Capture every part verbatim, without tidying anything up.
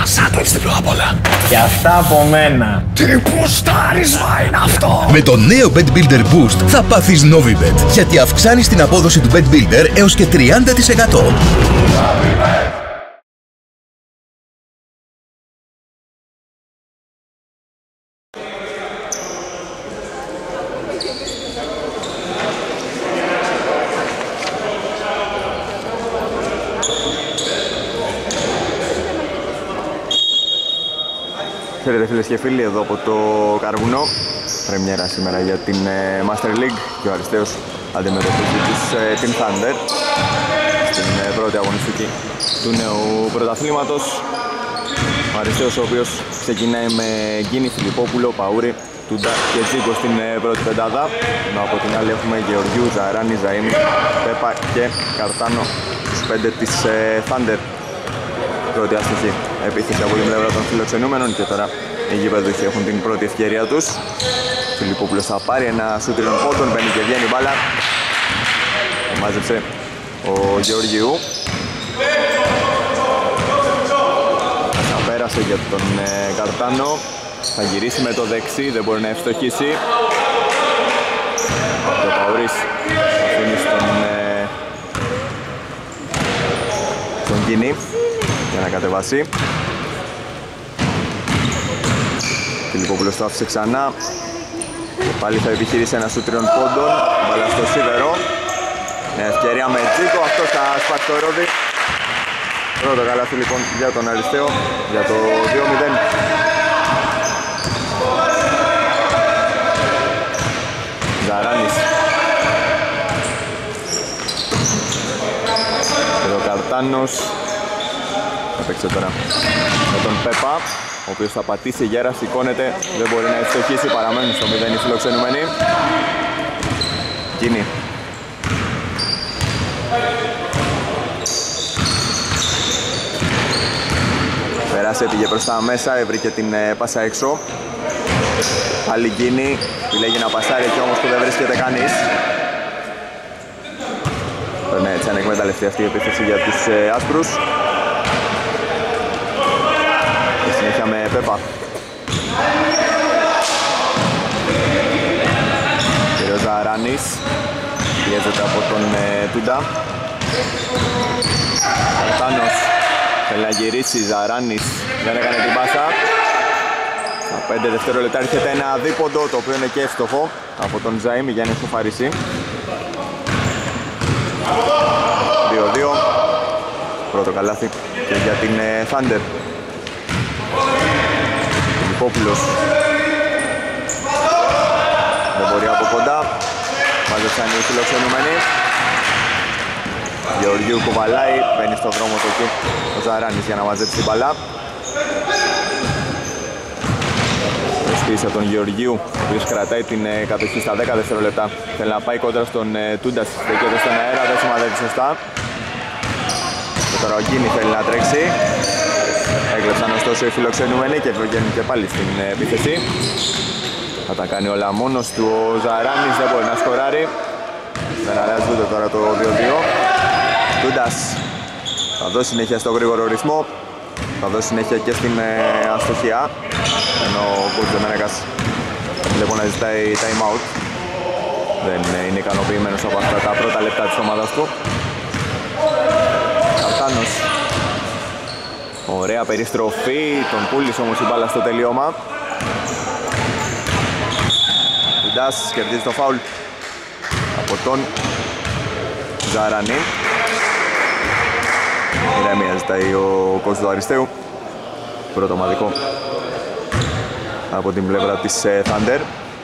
Μασά το έτσι πρώτα απ' όλα. Και αυτά από μένα. Τι πουστάρισμα είναι αυτό! Με το νέο Bet Builder Boost θα πάθεις Novibet, γιατί αυξάνεις την απόδοση του Bet Builder έως και τριάντα τοις εκατό. Χαίρετε φίλες και φίλοι, εδώ από το Καρβουνό. Πρεμιέρα σήμερα για την ε, Master League και ο Αριστέος αντιμετωπίζει τους ε, Team Thunder στην ε, πρώτη αγωνιστική του νέου πρωταθλήματος. Ο Αριστέος, ο οποίος ξεκινάει με Γκίνη, Φιλιππόπουλο, Παούρη, Τούντα και Τζίκο στην ε, πρώτη πεντάδα. Ενώ από την άλλη έχουμε Γεωργιού, Ζαράνη, Ζαΐμι, Πέπα και Καρτάνο, τους πέντε της ε, Thunder. Πρώτη άστοχη επίθεση από την πλευρά των φιλοξενούμενων και τώρα οι γηπεδούχοι έχουν την πρώτη ευκαιρία τους. Φιλιππόπουλος θα πάρει ένα σούτ τριών πόντων, μπαίνει και βγαίνει μπάλα. Το μάζεψε ο Γεωργιού. Θα πέρασε για τον ε, Καρτάνο. Θα γυρίσει με το δεξί, δεν μπορεί να ευστοχίσει. Και ο Παουρής αφήνει στον, ε, στον Κίνη για να κατεβάσει. Φιλιππόπουλος το άφησε ξανά και πάλι θα επιχειρήσει ένα σούτ τριών πόντων. Μπάλα στο σίδερο. Μια ευκαιρία με Τζίκο, αυτός θα σπάσει το ρόδι. Πρώτο καλάθι λοιπόν για τον Αριστέο για το δύο μηδέν. Ζαράνης και ο Καρτάνος. Θα παίξει τώρα με τον Πέπα, ο οποίος θα πατήσει γέρα, σηκώνεται, δεν μπορεί να ευστοχίσει, παραμένουν στο μηδέν οι φιλοξενούμενοι. Κίνη. Περάσε, πήγε προς τα μέσα, έβρικε την ε, πάσα έξω. Πάλι Κίνη, επιλέγει να πασάρει και όμως που δεν βρίσκεται κανείς. Περνάει έτσι αν εκμεταλλευτεί αυτή η επίθεση για τους ε, άσπρους. Συνέχεια με Πέπα. Κύριος Ζαράνης πιέζεται από τον ε, Τούντα. Καρτάνος θέλει να γυρίσει, Ζαράνης δεν έκανε την πάσα. Στα πέντε δευτερόλεπτα έρχεται ένα δίποντο, το οποίο είναι και εύστοχο από τον Ζαΐμι για να ισοφαρίσει. δύο δύο. Πρώτο καλάθι και για την ε, Thunder. Φιλιππόπουλος δεν μπορεί από κοντά. Μάζεψαν οι φιλοξενούμενοι. Γεωργίου κουβαλάει, μπαίνει στο δρόμο του εκεί ο Ζαράνης για να μαζέψει την μπαλά. Προσπίσε τον Γεωργίου, ο οποίος κρατάει την ε, κατοχή στα δέκα δευτερόλεπτα. Θέλει να πάει κόντρα στον ε, Τούντας, στέκεται στον αέρα, δεν σημαδεύει σωστά. Και τώρα ο Γκίνη θέλει να τρέξει. Έκλεψαν ωστόσο οι φιλοξενούμενοι και βγαίνουν και πάλι στην επίθεση. Θα τα κάνει όλα μόνος του ο Ζαράνης, δεν μπορεί να σκοράρει. Δεν αλλάζει ούτε τώρα το δύο δύο. Τούντας θα δώσει συνέχεια στο γρήγορο ρυθμό. Θα δώσει συνέχεια και στην ε, αστοχία. Ενώ ο Κουρτζεμενέκας βλέπω να ζητάει time out. Δεν ε, είναι ικανοποιημένος από αυτά τα πρώτα λεπτά της ομάδας του. Καρτάνος. Ωραία περιστροφή, τον πούλησε όμως η μπάλα στο τελείωμα. Τούντας κερδίζει το φάουλ από τον Ζαρανή. Ηρεμία ζητάει ο coach του Αριστείου. Πρώτο ομαδικό από την πλευρά της Thunder.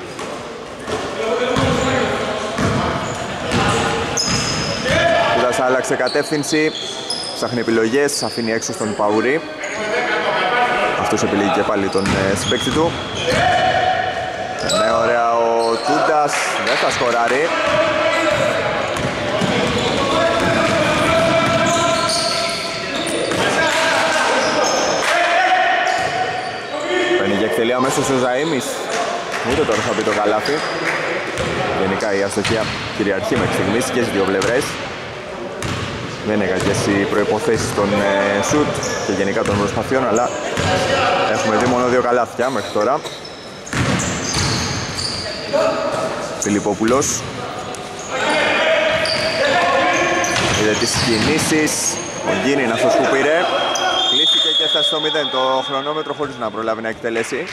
Τούντας άλλαξε κατεύθυνση. Ψάχνει επιλογές, αφήνει έξω στον Παουρή. Αυτός επιλέγει και πάλι τον ε, συμπαίκτη του. Ναι, ωραία ο Τούντας, δεν θα σκοράρει. Παίρνει και εκτελεί αμέσως ο Ζαΐμις. Ούτε τώρα θα πει το καλάθι. Γενικά η αστοχία κυριαρχεί μέχρι στιγμής και στις δύο πλευρές. Δεν είναι κακές οι προϋποθέσεις των ε, σουτ και γενικά των προσπαθειών, αλλά έχουμε δει μόνο δύο καλάθια μέχρι τώρα. Φιλιππόπουλος είδε τις κινήσεις, ο Γκίνη είναι αυτός που πήρε, κλείστηκε και έφτασε στο μηδέν το χρονόμετρο χωρίς να προλάβει να εκτελέσει.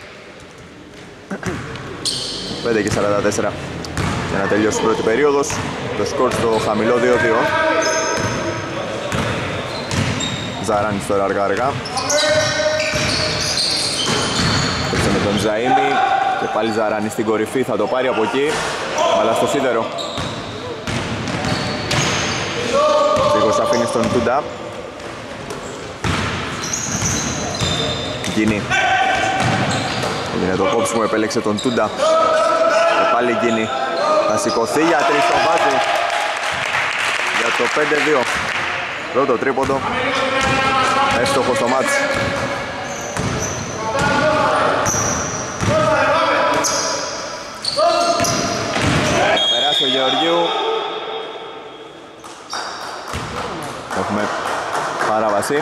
πέντε και σαράντα τέσσερα για να τελειώσει η πρώτη περίοδος, το σκορ στο χαμηλό δύο δύο. Ζαράνης τώρα αργά αργά, έρχεται με τον Ζαΐμι και πάλι Ζαράνης στην κορυφή, θα το πάρει από εκεί, αλλά στο σίδερο. Λίγος αφήνει στον Τούντα. Γκίνη. Είναι το κόψιμο, επέλεξε τον Τούντα. Και πάλι Γκίνη. Θα σηκωθεί για τρεις στο βάζει. Για το πέντε δύο. Πρώτο τρίποντο. Εύστοχο στο μάτς. Θα περάσει ο Γεωργίου. Έχουμε παράβαση.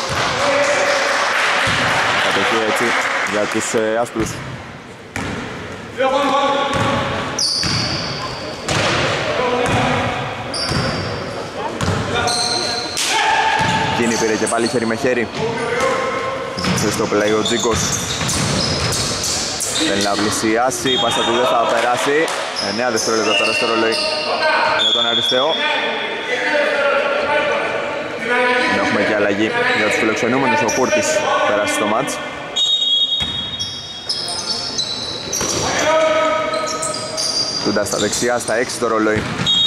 Κατοχή έτσι για τους ε, άσπρους. Γκίνη πήρε και πάλι χέρι με χέρι. Ζήτησε στο πλάι ο Τζίκος. Θέλει να πλησιάσει, η πάσα του δεν θα περάσει. εννέα δευτερόλεπτα τώρα στο ρολόι για τον Αριστεό. Έχουμε και αλλαγή για τους φιλοξενούμενους, ο Κούρτης πέρασε στο μάτς. Τούντα στα δεξιά, στα έξι το ρολόι.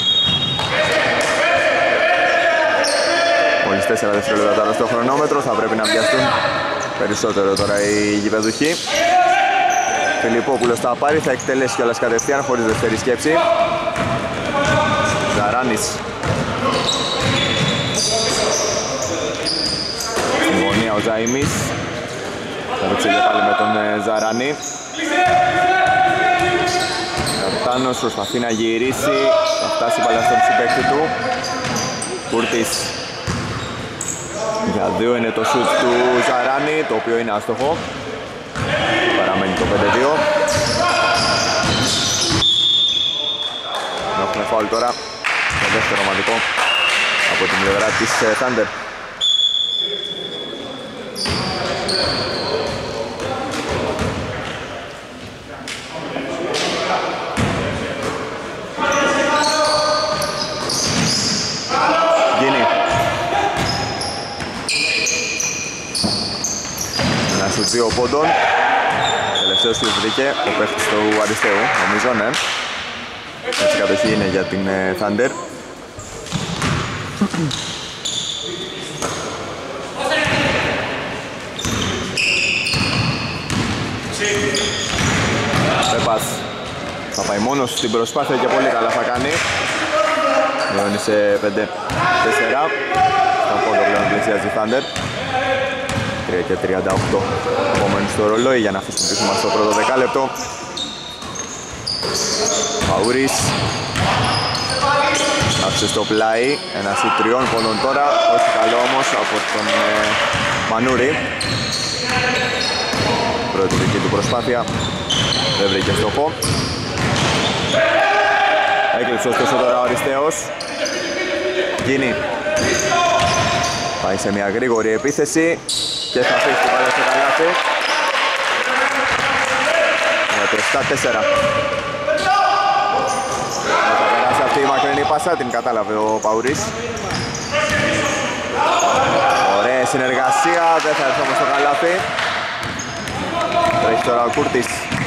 Μόλις τέσσερα δευτερόλεπτα τώρα στο χρονόμετρο, θα πρέπει να βιαστούν περισσότερο τώρα οι γηπεδουχοί. Φιλιππόπουλος θα πάρει, θα εκτελέσει κιόλας κατευθείαν χωρίς δεύτερη σκέψη. Ζαράνης. Στην γωνία ο Ζαΐμις. Θα ρίξει και πάλι με τον Ζαράνη. Καρτάνος προσπαθεί να γυρίσει, θα φτάσει μπάλα στον συμπαίκτη του. Κούρτης. Για δύο είναι το σουτ του Ζαράνη, το οποίο είναι άστοχο. Παραμένει το πέντε δύο. Έχουμε φάουλ τώρα, το δεύτερο ομαδικό από την πλευρά της Thunder. Γκίνη. Ένα σου δύο πόντων. Τελευταίος που βρήκε ο παίχτης του Αριστείου, νομίζω, ναι. Έτσι κατοχή είναι για την Thunder. Πέπας θα πάει μόνος στην προσπάθεια και πολύ καλά θα κάνει. Μειώνει σε πέντε τέσσερα. Στον πόντο πλέον πλησιάζει η Thunder. τρία και τριάντα οκτώ επόμενοι στο ρολόι για να αφήσουν πίσω μας το πρώτο δεκάλεπτο. Παούρης άφησε στο πλάι, ένα σου τριών πόντων τώρα, όχι καλό όμως από τον ε, Μανούρη. Πρώτη δική του προσπάθεια, δεν βρήκε στόχο. Έκλειψε ωστόσο τώρα ο Αριστέος. Γκίνη πάει σε μια γρήγορη επίθεση και θα αφήσει την μπάλα στο καλάθι. Για το επτά τέσσερα. Θα περάσει αυτή η μακρινή πάσα, την κατάλαβε ο Παουρής. Ωραία συνεργασία, δεν θα έρθει όμως στο καλάθι. Τρέχει τώρα ο Κούρτης.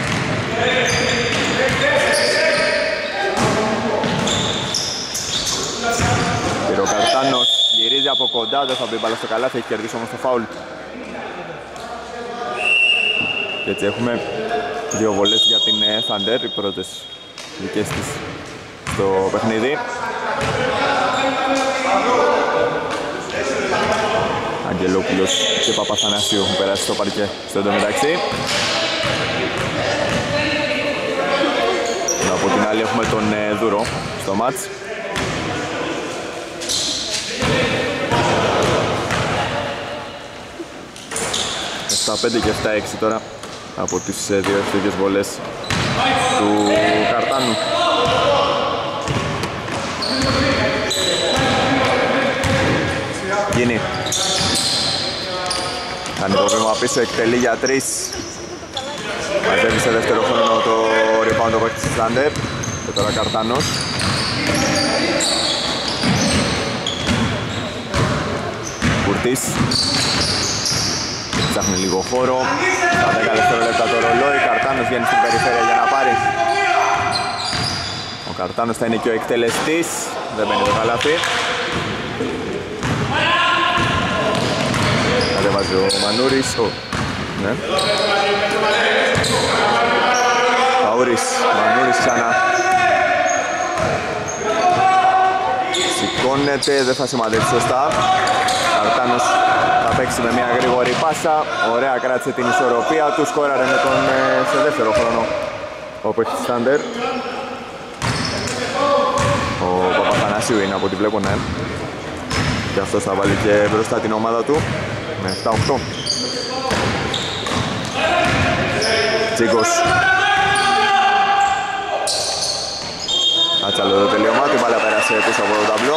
Ο Καρτάνος γυρίζει από κοντά, δεν θα μπει μπάλα στο καλάθι, έχει κερδίσει όμως το φάουλ. Και έτσι έχουμε δύο βολές για την Thunder, οι πρώτες δικές της στο παιχνίδι. Αγγελόπουλος και Παπαθανασίου έχουν περάσει στο παρκέ στο εντωμεταξύ. Από την άλλη έχουμε τον Δούρο στο μάτς. Στα πέντε και επτά έξι τώρα από τις δύο ευθύγες βολές του Καρτάνου. Γίνει. Κάνει το βήμα πίσω, εκτελεί για τρεις. Μαζεύει σε δεύτερο χρόνο το rebound το παίκτης της Thunder. Και τώρα Καρτάνος. Κουρτής. Ψάχνει λίγο χώρο. Στα δέκα δευτερόλεπτα το ρολόι. Καρτάνος βγαίνει στην περιφέρεια για να πάρει. Ο Καρτάνος θα είναι και ο εκτελεστής. Δεν μπαίνει το καλάθι. Κατεβάζει ο Μανούρης. Oh. Ναι. Παούρης. Μανούρης ξανά. Σηκώνεται. Δεν θα σημαδεύσει σωστά. Καρτάνος θα παίξει με μια γρήγορη πάσα. Ωραία, κράτησε την ισορροπία του. Σκόραρε με τον σε δεύτερο χρόνο ο παίκτης της Thunder. Ο Παπαθανασίου είναι από ό,τι βλέπω, ναι. Και αυτός θα βάλει και μπροστά την ομάδα του με επτά οκτώ. Τσίκος. Άτσαλο το τελείωμα, την μπάλα πέρασε πίσω από το ταμπλό.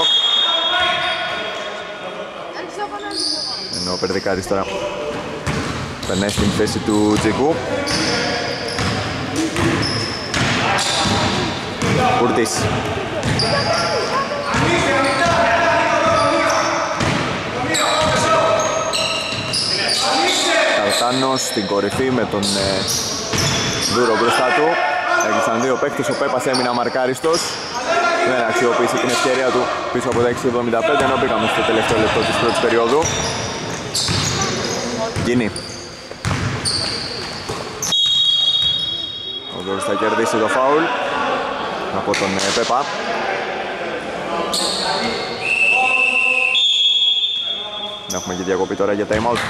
Ενώ ο Περδικάρης τώρα περνάει στην θέση του Τσίκου. Κουρτής. Καρτάνος στην κορυφή με τον ε, Δούρο μπροστά του. Έκλεισαν δύο παίκτες, ο Πέπας έμεινε αμαρκάριστος. Δεν αξιοποίησε την ευκαιρία του πίσω από τα έξι εβδομήντα πέντε, ενώ μπήκαμε στο τελευταίο λεπτό της πρώτης περίοδου. Γίνει. Ο Δούρος θα κερδίσει το φάουλ από τον ε, Πέπα. Έχουμε και διακοπή τώρα για time out.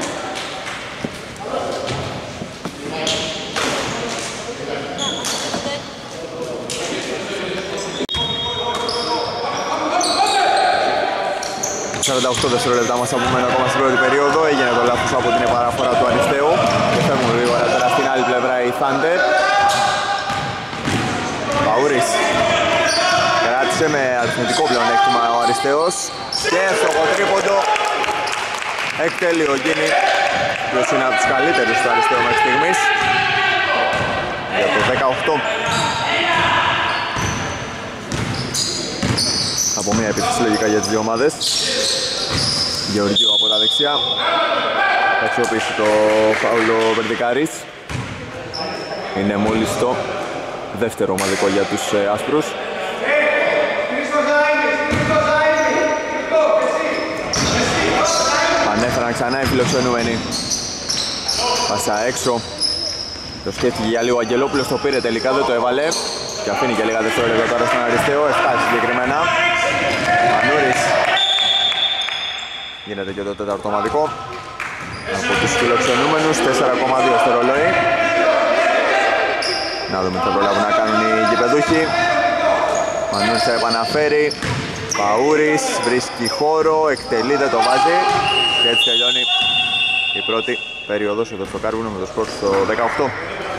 σαράντα οκτώ δευτερόλεπτα μας απομένουν ακόμα στην πρώτη περίοδο. Έγινε το λάθος από την επαναφορά του Αριστείου και φεύγουν γρήγορα τώρα στην άλλη πλευρά η Thunder. Παούρης κράτησε με αριθμητικό πλεονέκτημα ο Αριστέος και στο κοντρίποντο εκτελεί ο Γκίνη, ποιος είναι από τους καλύτερους του Αριστείου μέχρι στιγμής, για το δεκαοκτώ. Από μια επίθεση λογικά για τις δύο ομάδες. Γεωργίου από τα δεξιά. Θα αξιοποιήσει το φάουλο Βερδικάρης. Είναι μόλις το δεύτερο ομαδικό για τους ε, άσπρους. Ανέφεραν ξανά οι φιλοξενούμενοι. Πάσα έξω. Το σκέφτηκε για λίγο ο Αγγελόπουλος, το πήρε τελικά, δεν το έβαλε. Και αφήνει και λίγα δευτερόλεπτα τώρα στον Αριστέο, εφτά συγκεκριμένα. Μανούρης. Γίνεται και το τέταρτο ομαδικό από τους φιλοξενούμενους, τέσσερα κόμμα δύο στο ρολόι. Να δούμε τι θα προλάβουν να κάνουν οι γηπεδούχοι. Μανούρης θα επαναφέρει. Παούρης βρίσκει χώρο, εκτελείται, το βάζει. Και έτσι τελειώνει η πρώτη περίοδος εδώ στο Κάρβουνο με το σκορ στο δεκαοκτώ.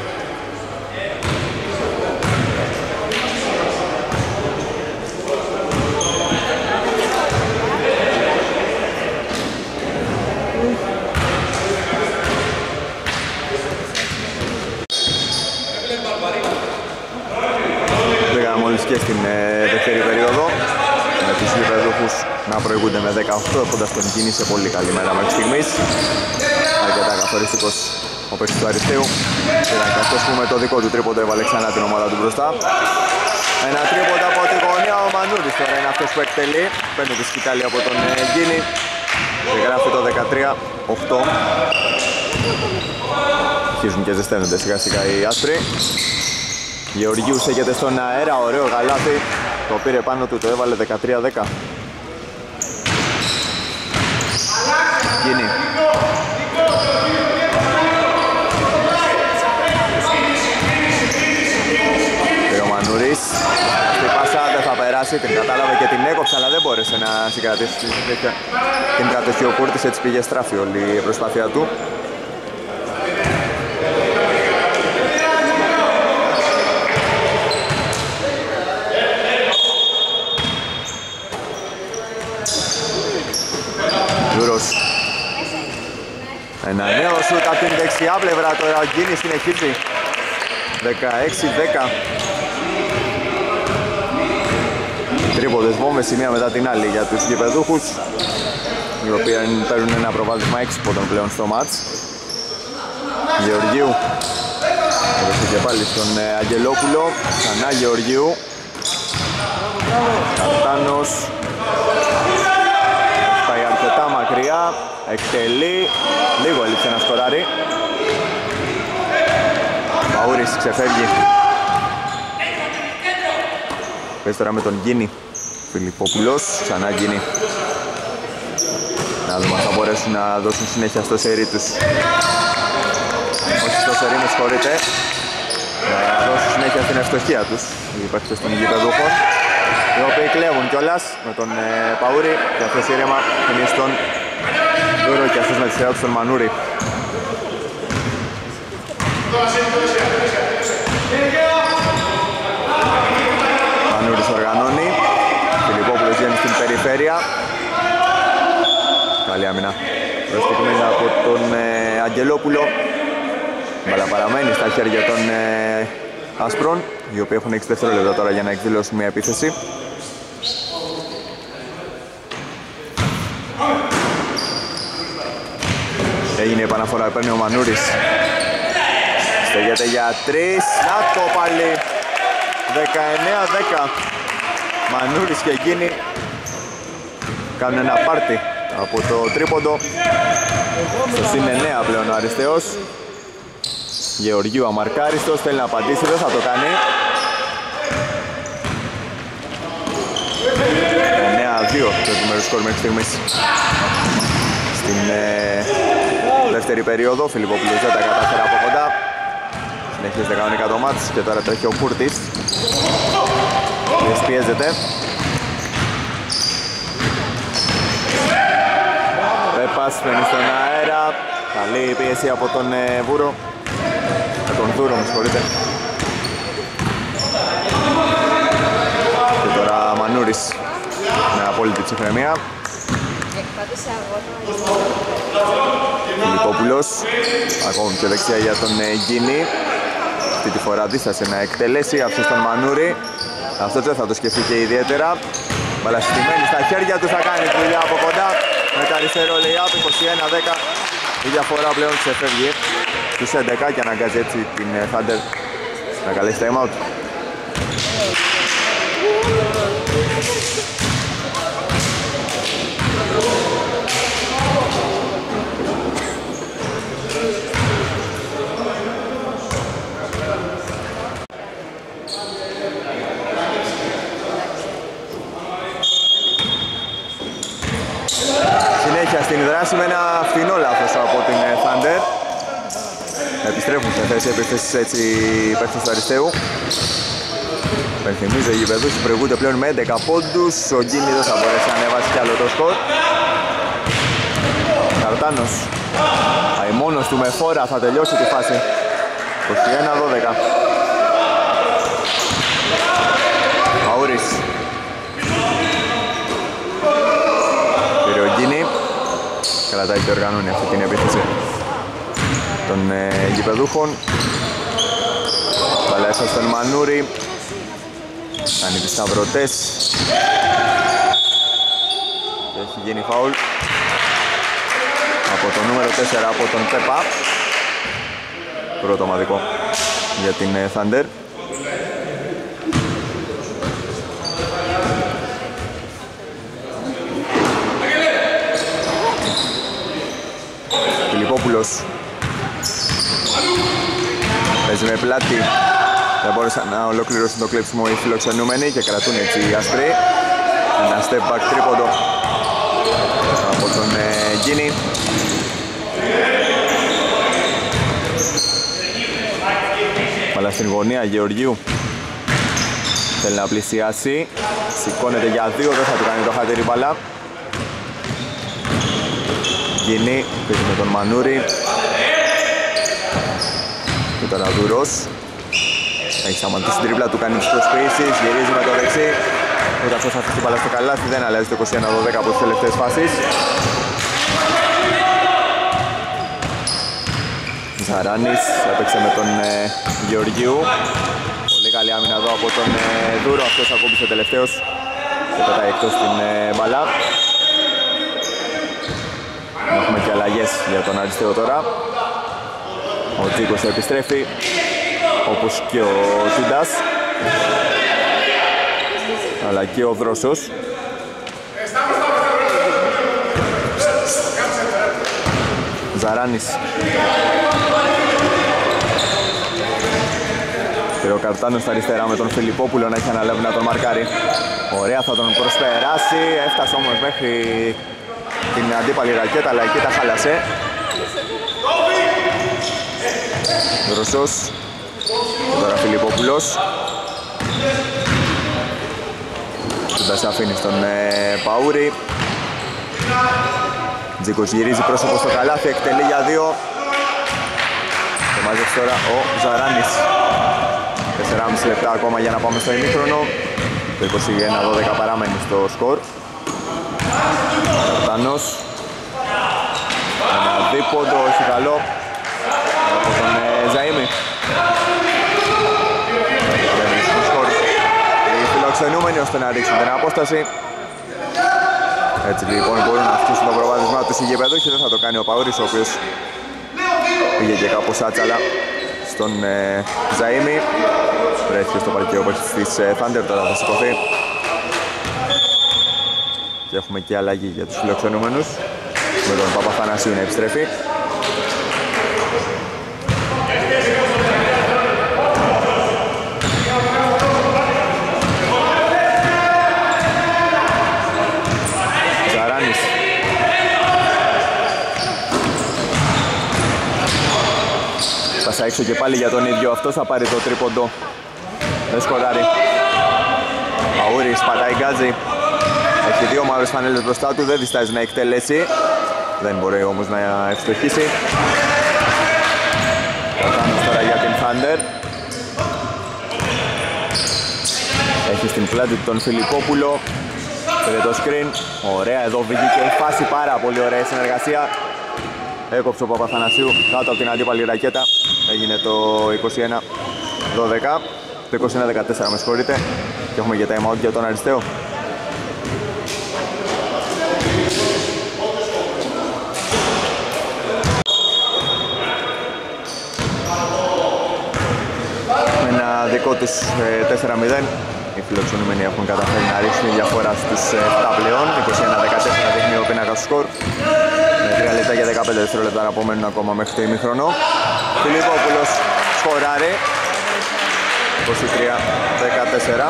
Και στην ε, δεύτερη περίοδο με τους γηπεδούχους να προηγούνται με δεκαοκτώ, έχοντας τον Γκίνη σε πολύ καλή μέρα μέχρι στιγμής. Αρκετά καθοριστικός ο παίκτης του Αριστείου. Ήταν και αυτός που με το δικό του τρίποντο έβαλε ξανά την ομάδα του μπροστά. Ένα τρίποντο από τη γωνία, ο Μανούρης τώρα είναι αυτός που εκτελεί. Παίρνει τη σκητάλη από τον ε, Γκίνη και γράφει το δεκατρία οκτώ. Αρχίζουν και ζεσταίνονται σιγά σιγά οι άσπροι. Γεωργίου στέκεται στον αέρα, ωραίο γαλάτι, το πήρε πάνω του, το έβαλε δεκατρία δέκα. Γίνει. Πήρε ο Μανούρης, αυτή η πάσα δεν θα περάσει, την κατάλαβε και την έκοψε, αλλά δεν μπόρεσε να συγκρατήσει την κατοχή ο Κούρτης, έτσι πήγε στράφη όλη η προσπάθεια του. Δούρος. Ένα νέο σουτ από την δεξιά πλευρά τώρα, ο Γκίνης συνεχίζει. δεκαέξι δέκα. Τρίποντες βόμβες η μία μετά την άλλη για τους γηπεδούχους, οι οποίοι παίρνουν ένα προβάδισμα έξι πόντων πλέον στο μάτς. Γεωργίου έδωσε και πάλι στον Αγγελόπουλο, ξανά Γεωργίου. Καρτάνος πάει αρκετά μακριά, εκτελεί, λίγο έλειψε να σκοράρει. Παούρης ξεφεύγει. Παίζει τώρα με τον Γκίνη. Φιλιππόπουλος, ξανά Γκίνη. Να δούμε αν θα μπορέσουν να δώσουν συνέχεια στο σερί τους. Όχι στο σερί, με συγχωρείτε. Να δώσουν συνέχεια στην ευστοχία τους οι παίκτες των γηπεδούχων, οι οποίοι κλέβουν κιόλας με τον ε, Παούρη και αυτός ήρεμα είναι στον Δούρο και αυτός με τη σειρά του στον Μανούρη. Μανούρης οργανώνει, Φιλιππόπουλος βγαίνει στην περιφέρεια. Καλή άμυνα προστικμένη από τον ε, Αγγελόπουλο. Μπαλά παραμένει στα χέρια των ε, Άσπρων, οι οποίοι έχουν έξι δευτερόλεπτα τώρα για να εκδηλώσουν μια επίθεση. Έγινε η επαναφορά, παίρνει ο Μανούρης. Στέγεται για τρεις, να το πάλι. δεκαεννέα δέκα. Μανούρης και εκείνοι κάνουν ένα πάρτι από το τρίποντο. Στο συν εννέα πλέον ο Αριστεός. Γεωργίου αμαρκάριστος, θέλει να απαντήσει, δεν θα το κάνει. εννέα δύο το επιμέρους σκορ μέχρι στιγμής. Στην ε, δεύτερη περίοδο, Φιλιππόπουλος δεν τα κατάφερε από κοντά. Συνεχίζεται κανονικά το μάτς και τώρα τρέχει ο Κούρτης. Πιέζεται. Πέπας φαίνει στον αέρα. Καλή πίεση από τον ε, Βούρο. Με τον Δούρο, με συγχωρείτε. Και τώρα Μανούρης με απόλυτη ψυχραιμία. Φιλιππόπουλος ακόμη πιο δεξιά για τον Γκίνη. Αυτή τη φορά δίστασε να εκτελέσει, άφησε στον Μανούρη. Αυτό δεν θα το σκεφτεί και ιδιαίτερα. Μπαλαστημένη στα χέρια του, θα κάνει τη δουλειά από κοντά. Με τα αριστερό lay-up, είκοσι ένα δέκα. Η διαφορά πλέον ξεφεύγει τους έντεκα και αναγκάζει έτσι την Thunder να καλέσει time out. Συνέχεια στην δράση με ένα φθηνό λάθος από την Thunder. Επιστρέφουν σε θέση επίθεσης έτσι οι παίκτες του Αριστείου. Υπενθυμίζω, οι γηπεδούχοι προηγούνται πλέον με έντεκα πόντους. Ο Γκίνη δεν θα μπορέσει να ανεβάσει κι άλλο το σκορ. Καρτάνος πάει μόνος του με φόρα, θα τελειώσει τη φάση. είκοσι ένα δώδεκα. Παούρης. Πήρε ο Γκίνη. Κρατάει και οργανώνει αυτή την επίθεση των ε, γηπεδούχων. Παλέσα στον Μανούρη. Κάνει τις σταυρωτές. Και έχει γίνει φάουλ από το νούμερο τέσσερα από τον Πέπα. Πρώτο ομαδικό για την ε, Thunder. Φιλιππόπουλος παίζει με πλάτη. Δεν μπόρεσαν να ολοκληρώσουν το κλέψιμο οι φιλοξενούμενοι και κρατούν έτσι οι άσπροι. Ένα step back τρίποντο από τον ε, Γκίνη. Μπάλα στην γωνία Γεωργίου. Θέλει να πλησιάσει. Σηκώνεται για δύο, δεν θα του κάνει το χατήρι μπάλα. Γκίνη, παίζει με τον Μανούρη. Και τώρα Δούρος. Έχει σταματήσει την τρίπλα του, κάνει τις προσποιήσεις, γυρίζει με το δεξί. Ούτε αυτός θα αφήσει την μπάλα στο καλάθι, δεν αλλάζει το είκοσι ένα δώδεκα από τις τελευταίες φάσεις. Ζαράνης έπαιξε με τον ε, Γεωργίου. Πολύ καλή άμυνα εδώ από τον ε, Δούρο, αυτός ακούμπησε τελευταίος και πετάει εκτός την ε, μπαλά. Έχουμε και αλλαγές για τον αριστερό τώρα. Ο Τζίκος επιστρέφει, όπως και ο Τούντας, αλλά και ο Δρόσος. Ζαράνης. Και ο Καρτάνος στα αριστερά με τον Φιλιππόπουλο να έχει αναλάβει να τον μαρκάρει. Ωραία, θα τον προσπεράσει, έφτασε όμως μέχρι την αντίπαλη ρακέτα, αλλά εκεί τα χάλασε. Δροσός. Και τώρα Φιλιππόπουλος. Τούντας αφήνει στον ε, Παούρη. Τζίκος γυρίζει πρόσωπο στο καλάθι, εκτελεί για δύο. Και μάζεψε τώρα ο Ζαράνης. τέσσερα και μισό λεπτά ακόμα για να πάμε στο ημίχρονο. Το είκοσι ένα δώδεκα παραμένει στο σκορ. Καρτάνος. Ένα δίποντο, όχι καλό. Από τον ε, Ζαΐμι. Στο σκορ. Οι φιλοξενούμενοι ώστε να ρίξουν την απόσταση. Έτσι λοιπόν μπορούν να αυξήσουν το προβάδισμά τους οι γηπεδούχοι. Δεν θα το κάνει ο Παούρης, ο οποίος πήγε και κάπως άτσαλα στον ε, Ζαΐμι. Βρέθηκε στο παρκείο της ε, Thunder, τώρα θα σηκωθεί. Και έχουμε και αλλαγή για τους φιλοξενούμενους, με τον Παπαθανασίου να επιστρέφει. Ζαράνης. Πάσα έξω και πάλι για τον ίδιο, αυτός θα πάρει το τρίποντο. Δεν σκοράρει. Παούρης, πατάει γκάζι. Έχει δύο μαύρες φανέλες μπροστά του, δεν διστάζει να εκτελέσει. Δεν μπορεί όμως να ευστοχίσει. Καρτάνος τώρα για την Thunder. Έχει στην πλάτη του τον Φιλιππόπουλο. Πήρε το screen. Ωραία, εδώ βγήκε η φάση, πάρα πολύ ωραία συνεργασία. Έκοψε ο Παπαθανασίου κάτω από την αντίπαλη ρακέτα. Έγινε το είκοσι ένα δώδεκα. Το είκοσι ένα δεκατέσσερα, με συγχωρείτε. Και έχουμε και time out για τον Αριστέο. Με ένα δικό τους ε, τέσσερα μηδέν. Οι φιλοξενούμενοι έχουν καταφέρει να ρίξουν τη διαφορά στους επτά πλέον. είκοσι ένα δεκατέσσερα δείχνει ο πίνακας του σκορ. Με τρία λεπτά και δεκαπέντε δευτερόλεπτα να απομένουν ακόμα μέχρι το ημίχρονο. Φιλιππόπουλος σκοράρει. είκοσι τρία δεκατέσσερα.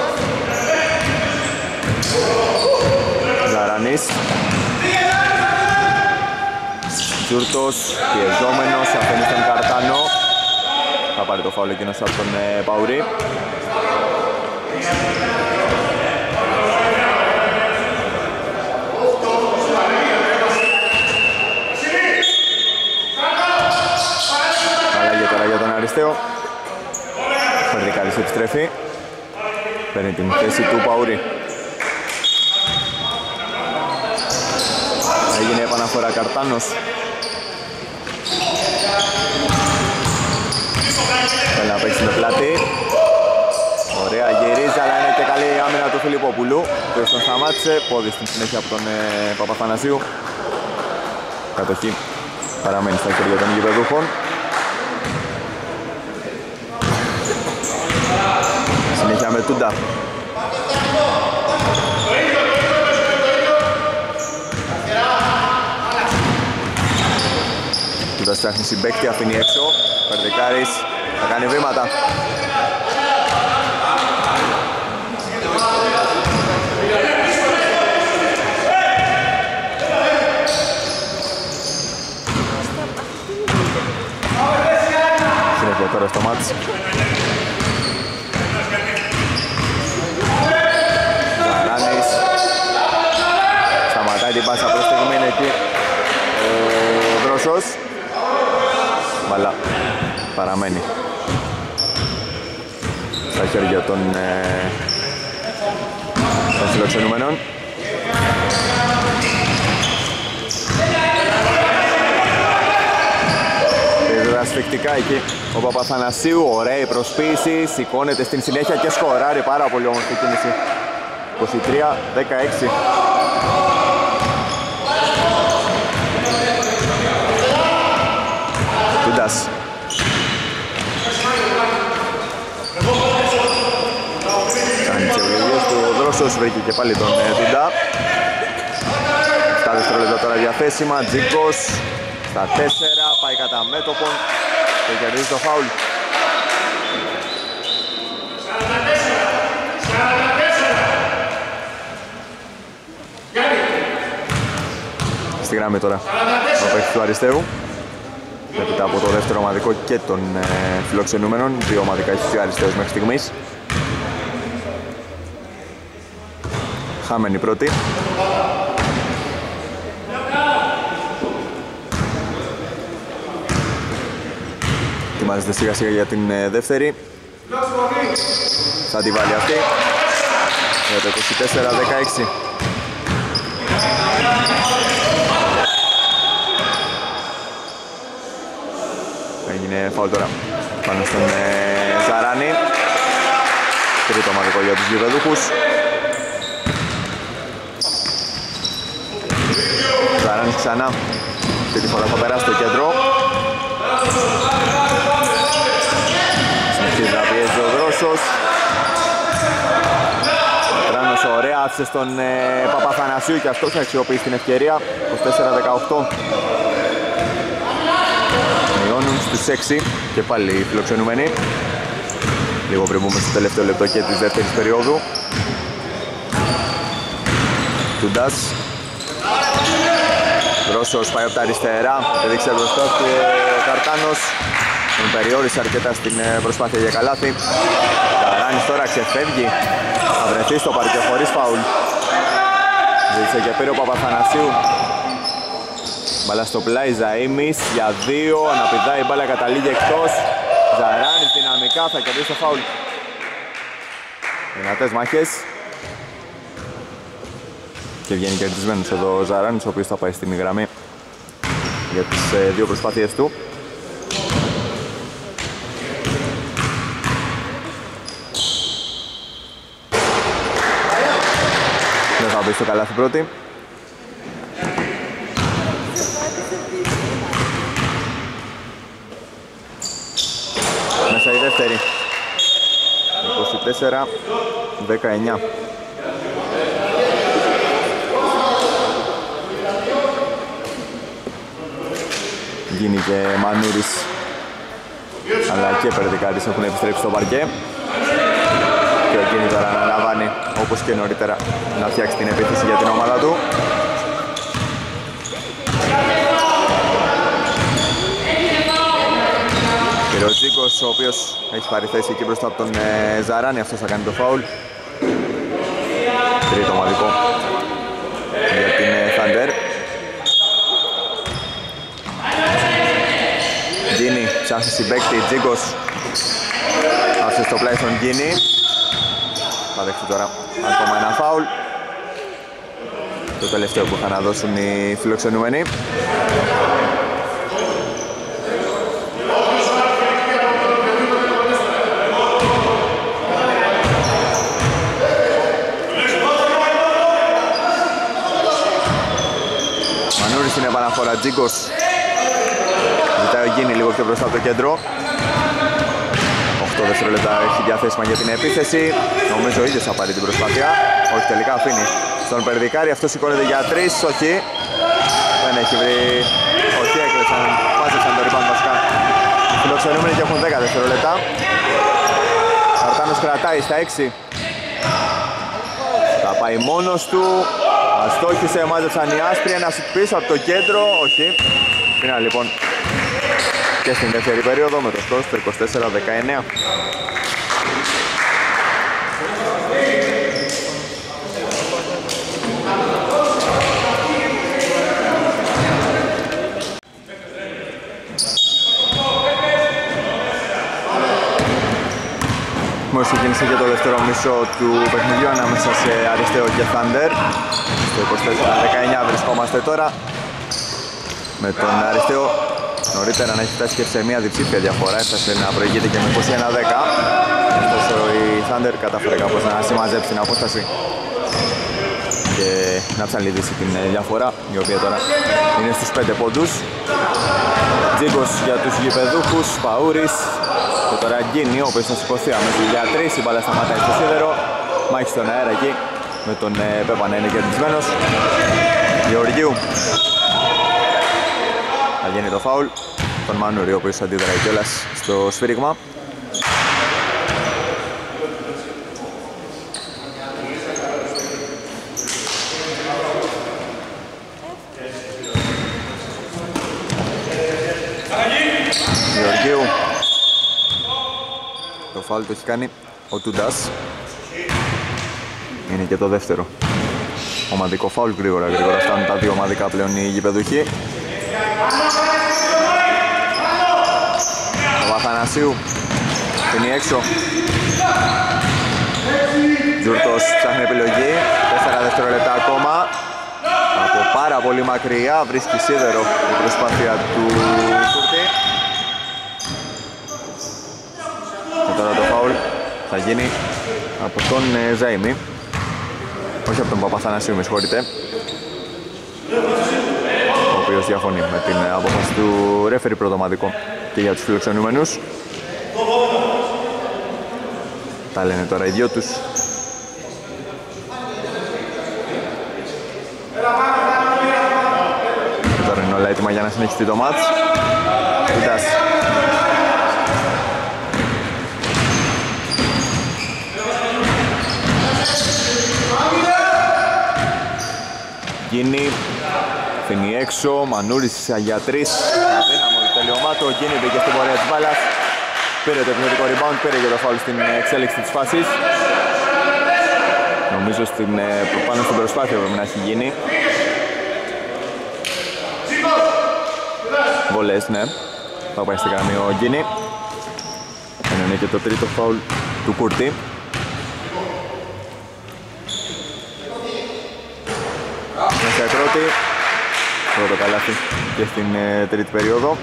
Ζαρανής. Τζούρτος, πιεζόμενος, αφήνει τον Καρτάνο. Θα πάρει το φάουλ εκείνος από τον ε, Παουρή. Αλλαγή τώρα για τον Αριστέο. Φερδικάρης επιστρέφει. Παίρνει την θέση του Παουρή. Έγινε επαναφορά Καρτάνος. Θέλει να παίξει με πλάτη. Ωραία, γυρίζει, αλλά είναι και καλή η άμυνα του Φιλιππόπουλου. Ο οποίος τον σταμάτησε, πόδι στην συνέχεια από τον ε, Παπαθανασίου. Κατοχή παραμένει στα χέρια των γηπεδούχων. Συνέχεια με Τούντα. Τούντας φτιάχνει συμπαίκτη, αφήνει έξω. Περδικάρης θα κάνει βήματα. Συνέχεια τώρα στο μάτς. Ζαράνης. Σταματάει την πάσα προς στιγμή, είναι εκεί ο Δρόσος. Μπαλά παραμένει στα χέρια των, ε, των φιλοξενούμενων. σφιχτικά εκεί ο Παπαθανασίου. Ωραία η προσποίηση, σηκώνεται στην συνέχεια και σκοράρει. Πάρα πολύ όμορφη κίνηση. είκοσι τρία δεκαέξι. Τούντας. Κάνει τις ευλογίες του, ο Δρόσος βρήκε και πάλι τον Τούντα. Στα δευτερόλεπτα τώρα διαθέσιμα, Τζίκος στα τέσσερα, πάει κατά μέτωπον και κερδίζει το φάουλ. Στη γραμμή τώρα ο παίκτης του Αριστείου. Έπειτα από το δεύτερο ομαδικό και των ε, φιλοξενούμενων, δύο ομαδικά έχει ο Αριστείου μέχρι στιγμής. Χάμενη πρώτη. Ετοιμάζεται σιγά σιγά για την ε, δεύτερη. Θα τη βάλει αυτή. Για το είκοσι τέσσερα δεκαέξι. Έγινε φάουλ τώρα πάνω στον ε, Ζαράνη. Τρίτο ομαδικό για τους γηπεδούχους. Ζαράνης ξανά. Αυτή τη φορά θα περάσει το κέντρο. Συνεχίζει να πιέζει ο Δρόσος. Τράνος ωραία, άφησε στον ε, Παπαθανασίου και αυτός να αξιοποιήσει την ευκαιρία. είκοσι τέσσερα δεκαοκτώ. Μειώνουν στους έξι και πάλι οι φιλοξενούμενοι. Λίγο πριν μπούμε στο τελευταίο λεπτό και της δεύτερης περίοδου. Τούντας. Δρόσος πάει από τα αριστερά, έδειξε μπροστά και ο Καρτάνος τον περιόρισε αρκετά στην προσπάθεια για καλάθι. Καράνης τώρα ξεφεύγει, θα βρεθεί στο παρκέ χωρίς φάουλ. Ζήτησε και πήρε ο Παπαθανασίου. Μπάλα στο πλάι, Ζαΐμις για δύο, αναπηδάει η μπάλα, καταλήγει εκτός. Ζαράνης δυναμικά θα κερδίσει το φάουλ. Δυνατές μάχες. Και βγαίνει κερδισμένος εδώ ο Ζαράνης, ο οποίος θα πάει στην γραμμή για τις ε, δύο προσπάθειες του. Δεν θα μπει στο καλάθι πρώτη. Μέσα η δεύτερη. είκοσι τέσσερα δεκαεννιά. Γίνει και Μανούρης αλλά και Περδικάρης έχουν επιστρέψει στο παρκέ και ο Γκίνη τώρα αναλαμβάνει όπως και νωρίτερα να φτιάξει την επίθεση για την ομάδα του. Και ο Τζίκος ο οποίος έχει πάρει θέση εκεί μπροστά από τον ε, Ζαράνη, αυτός θα κάνει το φάουλ. Τρίτο ομαδικό για την ε, Thunder. Γκίνη, ψάχνει συμπαίκτη, Τζίκος άφησε στο πλάι στον Γκίνη. Θα δεχτεί τώρα ακόμα ένα φάουλ. Το τελευταίο που είχαν να δώσουν οι φιλοξενούμενοι. Μανούρης στην επαναφορά, Τζίκος. Ζητάει ο Γκίνη λίγο πιο μπροστά από το κέντρο. οκτώ δευτερόλεπτα έχει διαθέσιμα για την επίθεση. Νομίζω ο ίδιος θα πάρει την προσπάθεια. Όχι, τελικά αφήνει στον Περδικάρη. Αυτό σηκώνεται για τρεις. Όχι. Δεν έχει βρει. Όχι, έκλεψαν. Πάζεψαν το rebound βασικά. Οι φιλοξενούμενοι και έχουν δέκα δευτερόλεπτα. Καρτάνος κρατάει στα έξι. Θα πάει μόνος του. Αστόχησε, μάζεψαν οι άσπροι. Ένα πίσω από το κέντρο. Όχι. Πήρα λοιπόν και στην δεύτερη περίοδο με το σκορ στο είκοσι τέσσερα δεκαεννιά. Μόλις ξεκίνησε και το δεύτερο μισό του παιχνιδιού ανάμεσα σε Αριστείο και Thunder. Στο είκοσι τέσσερα δεκαεννιά βρισκόμαστε τώρα με τον Αριστείο νωρίτερα να έχει φτάσει και σε μια διψήφια διαφορά, έφτασε να προηγείται και με είκοσι ένα δέκα. Ωστόσο η Thunder κατάφερε κάπως να συμμαζέψει την απόσταση και να ψαλιδίσει την διαφορά, η οποία τώρα είναι στους πέντε πόντους. Τζίγκος για τους γηπεδούχους, Παούρης και τώρα Γκίνη, ο οποίος θα σηκωθεί αμέσως για τρεις, η μπάλα σταματάει στο σίδερο, μάχη στον αέρα εκεί, με τον Πέπα να είναι κερδισμένος. Γεωργίου θα γίνει το φάουλ, τον Μανούρη, ο οποίος αντίδραγε κιόλας στο σφύριγμα. Γεωργίου. Το φάουλ το έχει κάνει ο Τούντας. Είναι και το δεύτερο ομαδικό φάουλ. Γρήγορα, γρήγορα φτάνουν τα δύο ομαδικά πλέον οι γηπεδούχοι. Ο Αθανασίου είναι έξω. Τζούρτος ψάχνει επιλογή. Τέσσερα δευτερόλεπτα ακόμα. Από πάρα πολύ μακριά βρίσκει σίδερο η προσπάθεια του Κούρτη. Και τώρα το φάουλ θα γίνει από τον Ζαΐμι. Όχι από τον Παπαθανασίου, με συγχωρείτε. Ο οποίος διαφωνεί με την απόφαση του ρέφερι πρωτομαδικό και για τους φιλοξενούμενους. Τα λένε τώρα οι δυο τους. Και τώρα είναι όλα έτοιμα για να συνεχιστεί το μάτς. Κοίτας. Γκίνη, φύγει έξω, Μανούρης για τρεις. Αδύναμο το τελειωμά του, ο Γκίνη μπήκε στην πορεία της μπάλας. Πήρε το επιθετικό rebound, πήρε και το φάουλ στην εξέλιξη της φάσης. Νομίζω στην, πάνω στην προσπάθεια πρέπει να έχει γίνει. Βολές, ναι. Θα πάει στη γραμμή ο Γκίνη. Είναι και το τρίτο φάουλ του Κούρτη. Μέσα πρώτη, πρώτο καλάθι και στην ε, τρίτη περίοδο.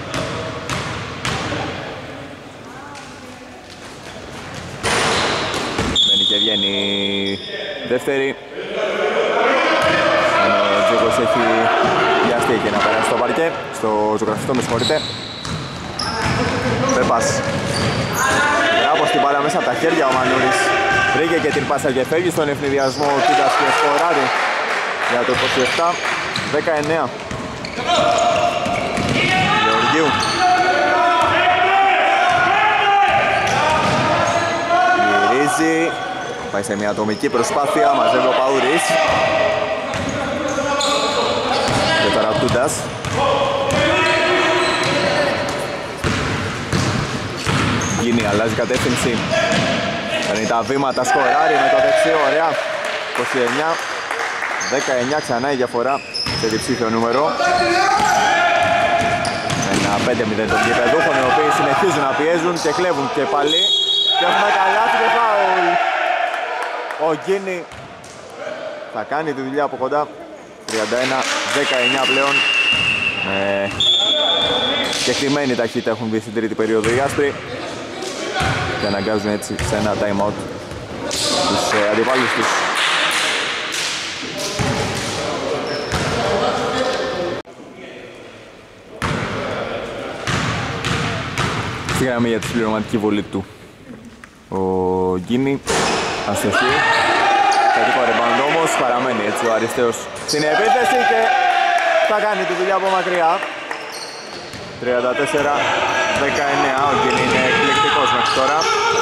Μπαίνει και βγαίνει δεύτερη. Ο Τζίγκος έχει βιαστεί και να περάσει στο παρκέ, στο ζωγραφιστό, με συγχωρείτε. Πέπας. Μπράβο στην μπάλα μέσα από τα χέρια ο Μανούρης. Βρήκε και την πάσα και φεύγει στον ευνηδιασμό ο Κίτας και σκοράρει για το είκοσι επτά δεκαεννέα. Γεωργίου. Γυρίζει. Πάει σε μια ατομική προσπάθεια, μαζεύει ο Παούρης. Και τώρα ο Τούντας. Γίνει, αλλάζει κατεύθυνση. Παίρνει τα βήματα, σκοράρει με το δεξί, ωραία. είκοσι εννέα δεκαεννέα, ξανά η διαφορά σε διψήφιο νούμερο. Ένα πέντε μηδέν των γηπεδούχων, οι οποίοι συνεχίζουν να πιέζουν και κλέβουν και πάλι. Και έχουμε καλάθι και φάουλ. Ο Γκίνη θα κάνει τη δουλειά από κοντά. τριάντα ένα δεκαεννέα πλέον. Ε, και κλειμένη ταχύτητα έχουν μπει στην τρίτη περίοδο οι άσπροι. Και αναγκάζουν έτσι σε ένα time out τους ε, αντιπάλους τους. Στη γραμμή για τη συμπληρωματική βολή του ο Γκίνη, αστοχή. Θετικό rebound όμως, παραμένει έτσι ο Αριστέος στην επίθεση και θα κάνει τη δουλειά από μακριά. τριάντα τέσσερα δεκαεννέα, ο Γκίνη είναι εκπληκτικός μέχρι τώρα.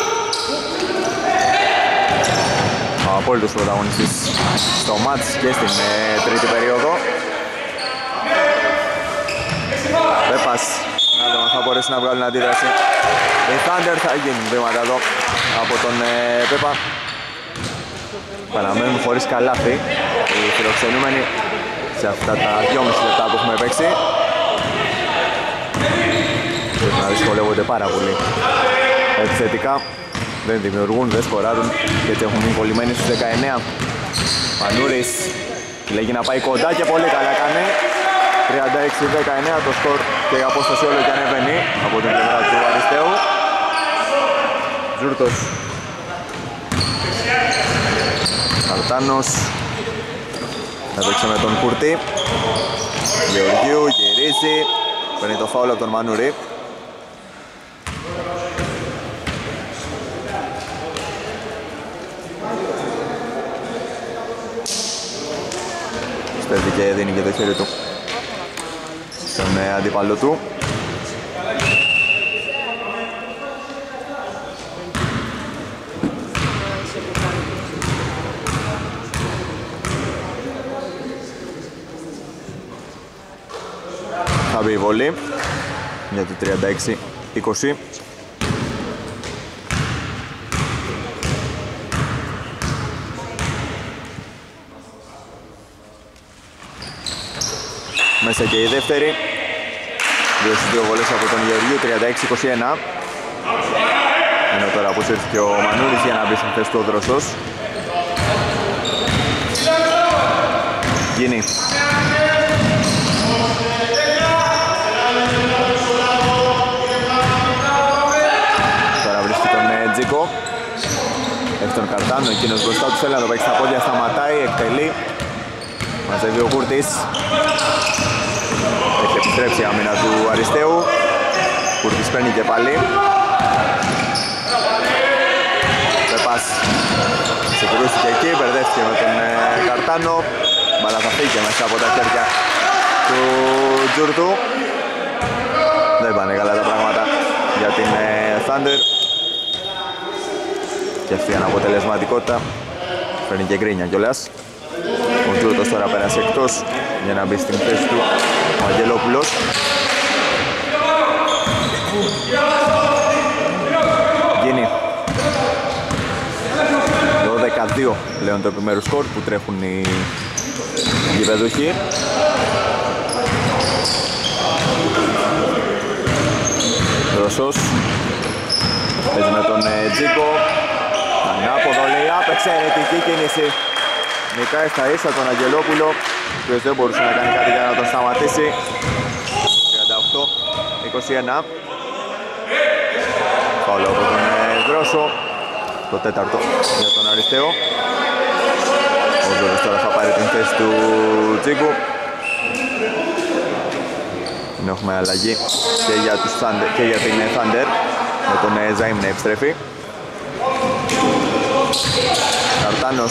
Ο απόλυτος πρωταγωνιστής στο μάτς και στην ε, τρίτη περίοδο. Πέπας, να δούμε αν θα μπορέσει να βγάλουν αντίδραση. Οι Thunder θα γίνουν βήματα εδώ από τον ε, Πέπα. Παραμένουν χωρίς καλάθι οι φιλοξενούμενοι σε αυτά τα δυόμιση λεπτά που έχουμε παίξει. Πρέπει να δυσκολεύονται πάρα πολύ επιθετικά. Δεν δημιουργούν, δεν σκοράρουν και έτσι έχουν μείνει κολλημένοι στους δεκαεννέα. Μανούρης λέγει να πάει κοντά και πολύ καλά κάνει. τριάντα έξι δεκαεννέα το σκορ και η απόσταση όλο και ανεβαίνει από την πλευρά του Αριστείου. Τζούρτος. Καρτάνος. Θα παίξει με τον Κουρτή. Γεωργίου γυρίζει. Παίρνει το φάουλ από τον Μανούρη. Στέλνει και δίνει και το χέρι του στον αντίπαλο του. Θα μπει η βολή για το τριάντα έξι είκοσι. Μέσα και η δεύτερη. Δύο στις δύο βολές από τον Γεωργίου, τριάντα έξι είκοσι ένα. Ενώ τώρα που ήρθε και ο Μανούρης για να μπει στην θέση του ο Δροσός. Γίνει. Τώρα βρίσκει τον Τζίκο. Έχει τον Καρτάνο, εκείνος μπροστά του θέλει να το παίξει στα πόδια, σταματάει, εκτελεί. Μαζεύει ο Κούρτης. Έχει επιστρέψει η άμυνα του Αριστείου. Κούρτης παίρνει και πάλι. Πεπάς συγκρούστηκε εκεί, μπερδεύτηκε με τον ε, Καρτάνο. Μπαλά θα φύγει μέσα από τα χέρια του Τζούρτου. Δεν πάνε καλά τα πράγματα για την ε, Thunder. Και αυτή η αναποτελεσματικότητα φέρνει και γκρίνια κιόλας. Ο Τζούρτος τώρα πέρασε εκτός για να μπει στην θέση του ο Αγγελόπουλος. Γίνει δώδεκα δύο πλέον το επιμέρους σκορ που τρέχουν οι γηπεδούχοι. Δροσός παίζει με τον Τζίκο. Ανάποδο λέει άπ, εξαιρετική κίνηση. Νικάει στα ίσα τον Αγγελόπουλο, ο οποίος δεν μπορούσε να κάνει κάτι για να τον σταματήσει. τριάντα οκτώ είκοσι ένα. Φάουλ από τον Δρόσο. Το τέταρτο για τον Αριστεό. Ο Δρόσος τώρα θα πάρει την θέση του Τζίγκου. Έχουμε αλλαγή και για, τους Thunder, και για την Thunder με τον Ζαΐμ να επιστρέφει. Καρτάνος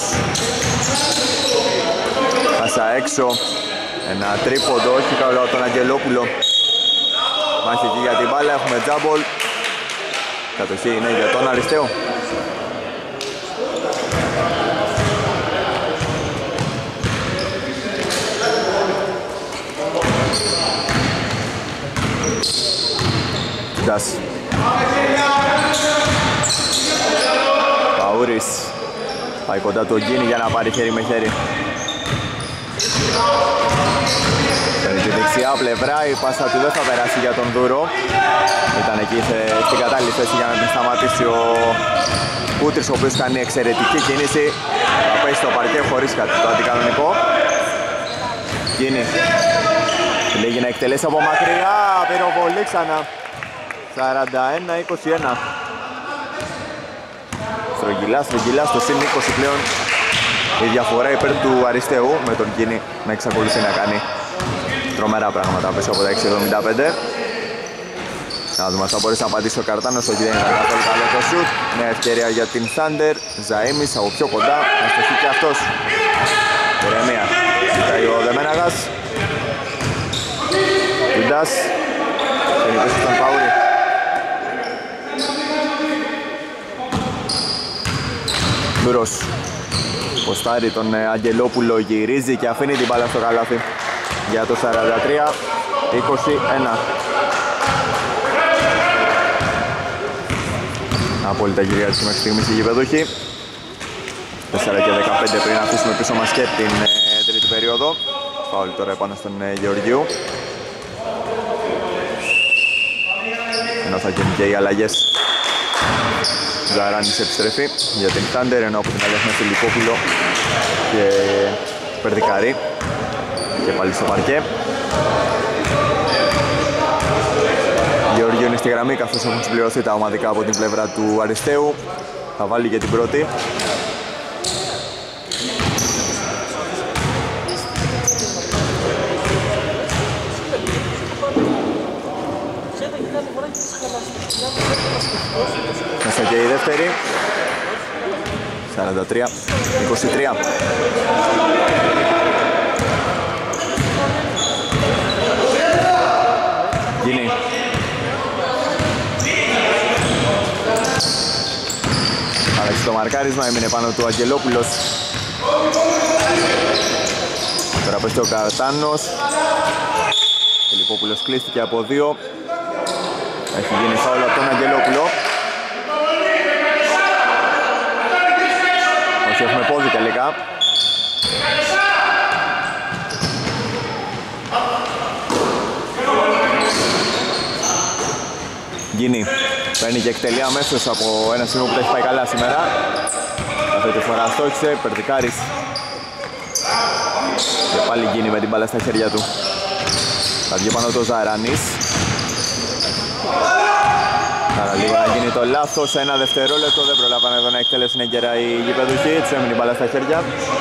πάσα έξω, ένα τρίποντο, όχι καλό από τον Αγγελόπουλο. Μάχη εκεί για την μπάλα, έχουμε τζάμπολ. Κατοχή είναι για τον Αριστεό. Ντάς. Παούρης πάει κοντά του Γκίνη για να πάρει χέρι με χέρι. Παίρνει τη δεξιά πλευρά, η πάσα του δεν θα περάσει για τον Δούρο. Ήταν εκεί στην κατάλληλη θέση για να την σταματήσει ο Κούτρης, ο οποίος κάνει εξαιρετική κίνηση. Θα πέσει στο παρκέ χωρίς κάτι το αντικανονικό. Γκίνη λέγει να εκτελέσει από μακριά, πυροβολή ξανά. σαράντα ένα είκοσι ένα. Στρογγυλά, στρογγυλά στο συν είκοσι πλέον η διαφορά υπέρ του Αριστεού, με τον Κίνη να εξακολουθεί να κάνει τρομερά πράγματα πίσω από τα έξι εβδομήντα πέντε. Να δούμε αν θα μπορέσει να απαντήσει ο Καρτάνος, όχι δεν ήταν καθόλου καλό το σουτ. Νέα ευκαιρία για την Thunder, Ζαΐμις από πιο κοντά, να στοχεί και αυτός. Ηρεμία, ζητάει ο Δεμέναγας. Τουντάς, και νικήσει τον Παούρη. Δούρος ποστάρει τον Αγγελόπουλο, γυρίζει και αφήνει την μπάλα στο καλάθι για το σαράντα τρία είκοσι ένα. Απόλυτα γυριάζει μέχρι στιγμής η γηπεδούχη. τέσσερα και δεκαπέντε πριν αφήσουμε πίσω μας και την ε, τρίτη περίοδο. Φάουλ τώρα επάνω στον ε, Γεωργίου. Ενώ θα γίνουν και οι αλλαγές. Ζαράνης επιστρέφει για την Thunder, ενώ από την άλλη έχουμε Φιλιππόπουλο και Περδικάρη. Και πάλι στο παρκέ. Γεωργίου είναι στη γραμμή καθώς έχουν συμπληρωθεί τα ομαδικά από την πλευρά του Αριστείου. Θα βάλει και την πρώτη. Μέσα και η δεύτερη. σαράντα τρία είκοσι τρία. Γίνει. Άλλαξε το μαρκάρισμα, έμεινε πάνω του Αγγελόπουλος. Τώρα πέφτει ο Καρτάνος. Ο Λιπόπουλος κλείστηκε από δύο. Έχει γίνει φάουλ από τον Αγγελόπουλο. Όχι, έχουμε πόδι τελικά. Γίνει. Παίρνει και εκτελεί αμέσως από ένα σημείο που τα έχει πάει καλά σήμερα. Αυτή τη φορά στόχισε, Περδικάρης. Και πάλι γίνει με την μπάλα στα χέρια του. Θα βγει πάνω το Ζαράνης. Άρα λίγο να γίνει το λάθος, ένα δευτερόλεπτο, δεν προλάβανε εδώ να εκτελέσουν έγκαιρα οι γηπεδούχοι, τους έμεινε η μπάλα στα χέρια.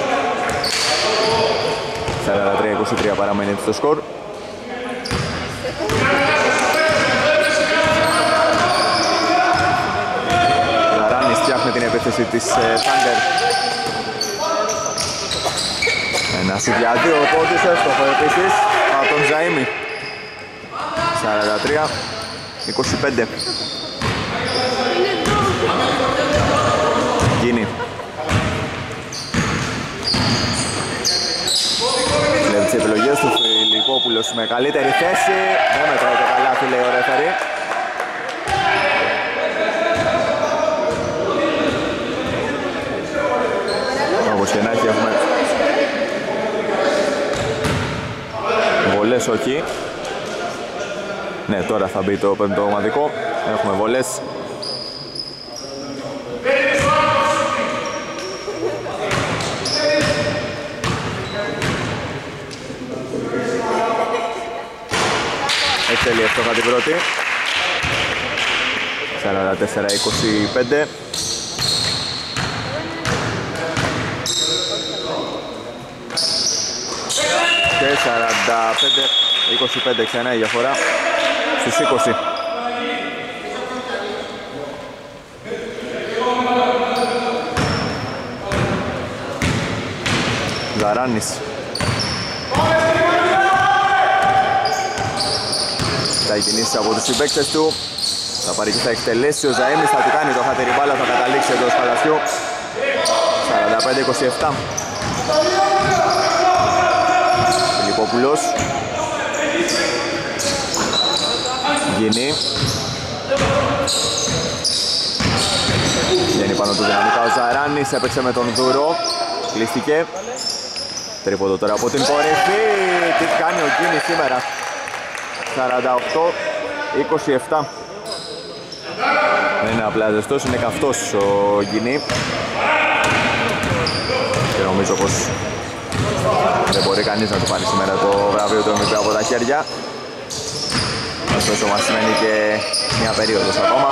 σαράντα τρία είκοσι τρία παραμένει το σκορ. Ζαράνης φτιάχνει την επίθεση της Thunder. Ένα σου για δύο πόντους, εύστοχο επίσης από τον Ζαΐμι. σαράντα τρία είκοσι πέντε. Γίνει. Βλέπει τις επιλογές του Φιλιππόπουλος με καλύτερη θέση. Δεν μετράει το καλάθι, λέει ο ρέφερι. Όπως και να έχει έχουμε βολές, όχι. Ναι, τώρα θα μπει το πέμπτο ομαδικό. Έχουμε βολές. Εκτελεί εύστοχα την πρώτη. σαράντα τέσσερα είκοσι πέντε. Και σαράντα πέντε είκοσι πέντε ξανά η διαφορά στους είκοσι. Ζαράνης. Θα κινήσει από τους συμπαίκτες του. Θα πάρει και θα εκτελέσει ο Ζαΐμις, θα του κάνει το χάτερη μπάλα, θα καταλήξει εντός παλασιού. σαράντα πέντε είκοσι επτά. Φιλιππόπουλος. Γίνει. Βγαίνει πάνω του δυναμικά ο Ζαράνης, έπαιξε με τον Δούρο. Κλείστηκε. Τρίποντο τώρα από την κορυφή. Τι κάνει ο Γκίνη σήμερα. σαράντα οκτώ είκοσι επτά. Δεν είναι απλά ζεστός, είναι καυτός ο Γκίνη. Και νομίζω πως δεν μπορεί κανείς να του πάρει σήμερα το βραβείο του εμ βι πι από τα χέρια. Ωστόσο μας σημαίνει και μια περίοδος ακόμα.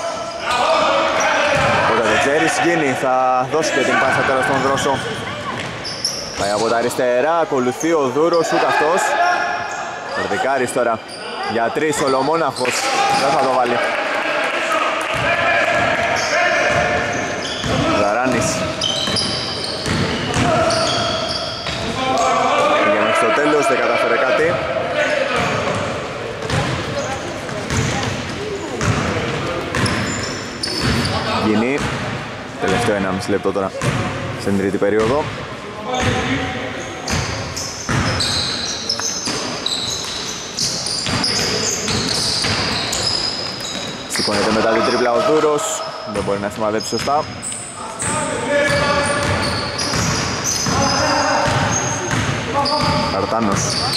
Οπότε δεν ξέρεις, Γκίνη θα δώσει και την πάσα τώρα στον Δρόσο. Πάει από τα αριστερά, ακολουθεί ο Δούρος, ούτε αυτός. Περδικάρης τώρα για τρεις, ολομόναχος, δεν θα το βάλει. Ζαράνης. Πήγε μέχρι στο τέλος, δεν κατάφερε κάτι. Γίνει. Τελευταίο ενάμιση λεπτό τώρα στην τρίτη περίοδο. Σηκώνεται μετά την τρίπλα ο Δούρος, δεν μπορεί να σημαδέψει σωστά. Καρτάνος.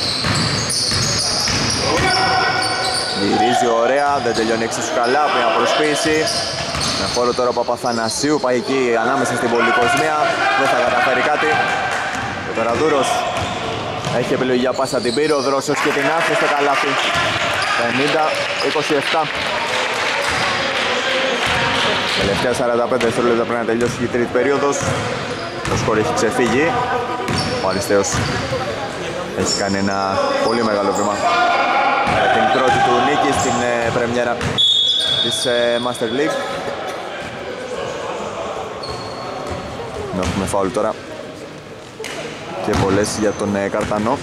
Γυρίζει ωραία, δεν τελειώνει εξίσου καλά, πριν απροσποίηση. Με χώρο τώρα ο Παπαθανασίου, πάει εκεί ανάμεσα στην πολυκοσμία, δεν θα καταφέρει κάτι. Και τώρα Δούρος. Έχει επιλογή για πάσα, την πήρε ο Δρόσος και την άφησε στο καλάθι. πενήντα είκοσι επτά. Τελευταία σαράντα πέντε δευτερόλεπτα πρέπει να τελειώσει η τρίτη περίοδος. Το σκορ έχει ξεφύγει. Ο Αριστέος έχει κάνει ένα πολύ μεγάλο βήμα για την πρώτη του νίκη στην ε, πρεμιέρα της ε, Master League. Να έχουμε φάουλ τώρα και πολλές για τον ε, Καρτανό.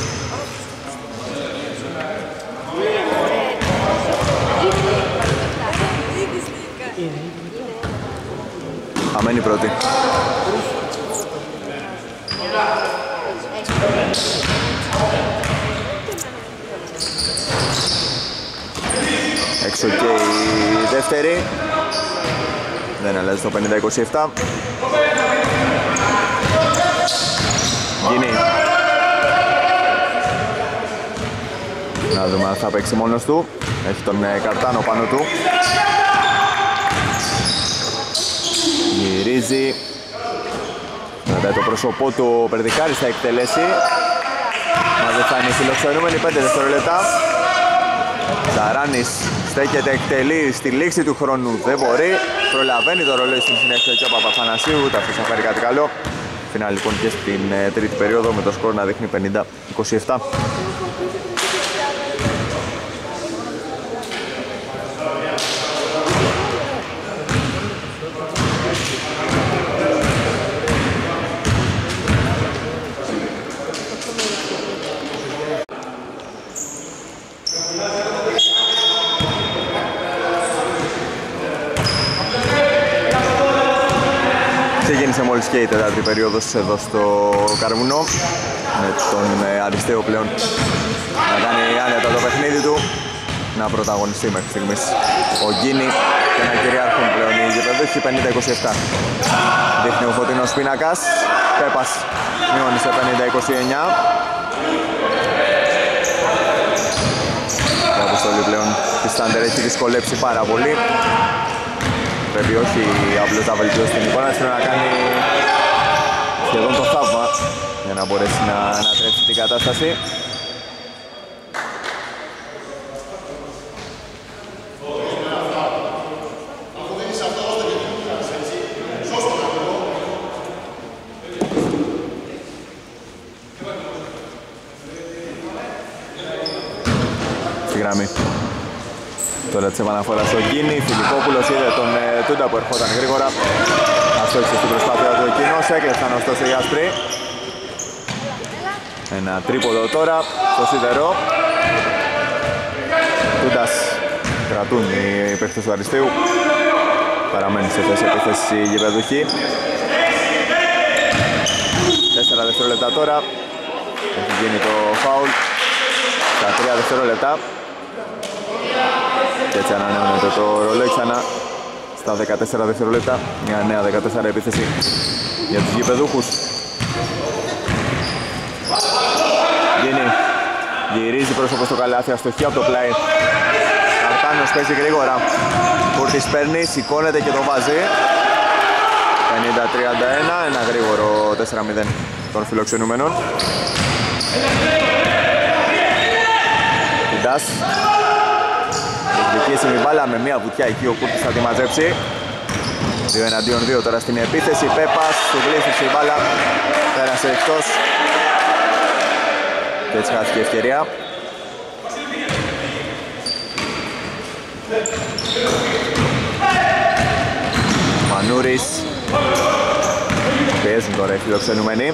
Αμένη πρώτη. Έξω και η δεύτερη. Δεν αλλάζει το πενήντα είκοσι επτά. Γίνει. Να δούμε αν θα παίξει μόνος του. Έχει τον Καρτάνο πάνω του. Γυρίζει. Κρατάει το πρόσωπό του, ο Περδικάρης θα εκτελέσει. Μα δεν θα είναι φιλοξενούμενοι, πέντε δευτερόλεπτα. Σαράνης στέκεται, εκτελεί στη λήξη του χρόνου, δεν μπορεί. Προλαβαίνει το ρολόι στην συνέχεια και ο Παπαθανασίου, ούτε αυτός θα φέρει κάτι καλό. Φινάλ λοιπόν και στην ε, τρίτη περίοδο με το σκορ να δείχνει πενήντα είκοσι επτά. Ξεκίνησε μόλις και η τέταρτη περίοδος εδώ στο Καρβουνό με τον Αριστέο πλέον να κάνει άνετα το παιχνίδι του, να πρωταγωνιστεί μέχρι στιγμής ο Γκίνη και να κυριάρχουν πλέον οι γηπεδούχοι. Πενήντα είκοσι επτά δείχνει ο φωτεινός πίνακας. Πέπας μειώνει σε πενήντα είκοσι εννιά. Η αποστολή πλέον της Thunder έχει δυσκολέψει πάρα πολύ. Πρέπει όχι απλώς να βελτιώσει την εικόνα, πρέπει να κάνει σχεδόν το θαύμα για να μπορέσει να ανατρέψει την κατάσταση. Στη γραμμή τώρα της επαναφοράς ο Γκίνη, Φιλιππόπουλος είδε τον ε, Τούντα που ερχόταν γρήγορα. Αστόχισε στην προσπάθεια του εκείνος, έκλεψαν ωστόσο οι άσπροι. Ένα τρίποδο τώρα στο σίδερο. Τούντας κρατούν οι παίκτες του Αριστείου. Παραμένει σε θέση επίθεση οι γηπεδούχοι. Τέσσερα δευτερόλεπτα τώρα. Έχει γίνει το φάουλ. Στα τρία δευτερόλεπτα. Και έτσι ανανεώνεται το ρολόι ξανά στα δεκατέσσερα δευτερόλεπτα. Μια νέα δεκατέσσερα επίθεση για τους γηπεδούχους. Γίνει. Γυρίζει πρόσωπο στο καλάθι, αστοχή από το πλάι. Καρτάνος παίζει γρήγορα. Κούρτης παίρνει, σηκώνεται και το βάζει. πενήντα τριάντα ένα, ένα γρήγορο τέσσερα μηδέν των φιλοξενούμενων. Ιντάς. Διεκδικήσει η μπάλα με μια βουτιά εκεί, ο Κούρτης θα τη μαζέψει. δύο εναντίον δύο τώρα στην επίθεση. Πέπας, του γλύφτησε η μπάλα. Πέρασε εκτός. Και έτσι χάθηκε η ευκαιρία. Μανούρης. Πιέζουν τώρα οι φιλοξενούμενοι.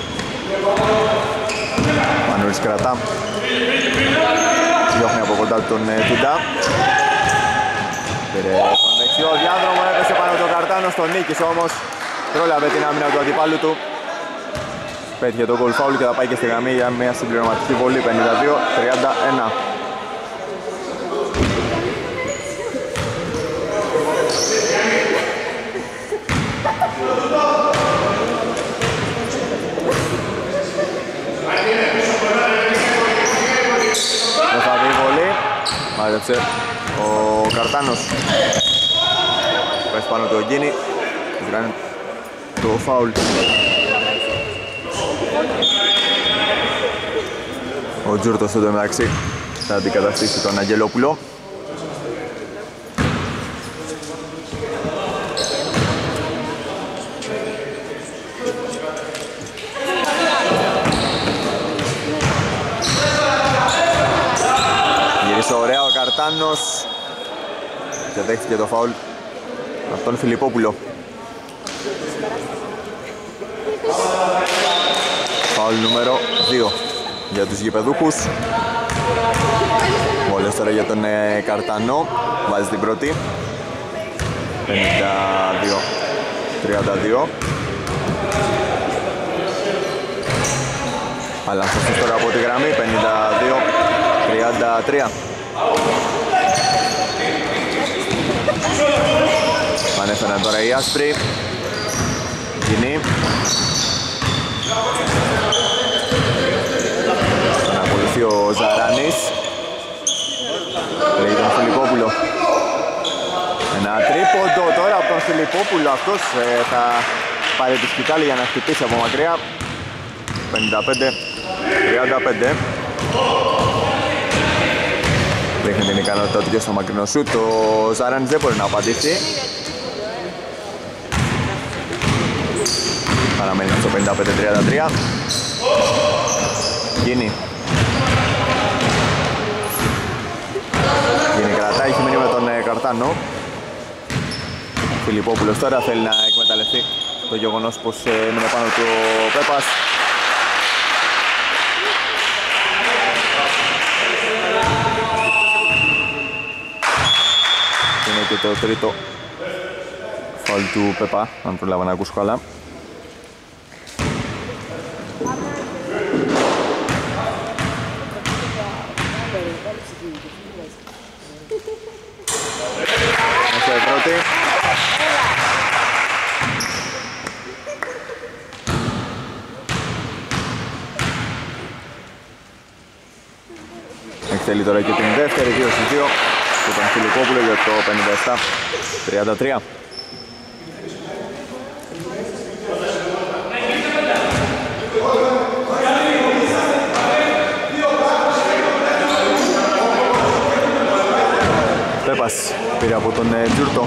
Μανούρης κρατά. Διώχνει από κοντά τον Τούντα. Πήρε τον δεξιό διάδρομο, έπεσε πάνω τον Καρτάνο, στον νίκησε όμως. Πρόλαβε την άμυνα του αντιπάλου του. Πέτυχε τον goal foul και θα πάει και στη γραμμή για μια συμπληρωματική βολή. Πενήντα δύο τριάντα ένα. Δεν θα δει βολή. Μάζεψε ο Καρτάνος. Πες πάνω του ο Γκίνη. Κάνει το φάουλ. Ο Τζούρτος εδώ μεταξύ θα αντικαταστήσει τον Αγγελόπουλο. Γύρισε ωραία ο Καρτάνος και δέχτηκε το φάουλ από τον Φιλιππόπουλο. Φάουλ νούμερο δύο για τους γηπεδούχους. Βόλες τώρα για τον ε, Καρτανό. Βάζει την πρώτη. πενήντα δύο τριάντα δύο. Αλλά αυτός τώρα από τη γραμμή. πενήντα δύο τριάντα τρία. Πανέφεραν τώρα οι άσπροι. Κοινή. Τον ακολουθεί ο Ζαράνης. Λέει τον Φιλιππόπουλο. Ένα τρίποντο τώρα από τον Φιλιππόπουλο. Αυτός ε, θα πάρει τη σκητάλη για να χτυπήσει από μακριά. πενήντα πέντε τριάντα πέντε. Δείχνει την ικανότητα του και στο μακρινό σουτ. Ο Ζαράνης δεν μπορεί να απαντήσει. Παραμένει στο πενήντα πέντε τριάντα τρία. Γίνει. Γίνει κρατάει, έχει μείνει με τον ε, Καρτάνο. Φιλιππόπουλος τώρα θέλει να εκμεταλλευτεί το γεγονός πως ε, είναι πάνω του ο Πέπας. Είναι και το τρίτο φάουλ του Πέπα, αν προλάβα να ακούσω καλά. Μέσα η πρώτη. Εκτελεί τώρα και την δεύτερη, δύο στις δύο και τον Φιλιππόπουλο για το πενήντα επτά τριάντα τρία. Πέπας πήρε από τον ε, Τζούρτο.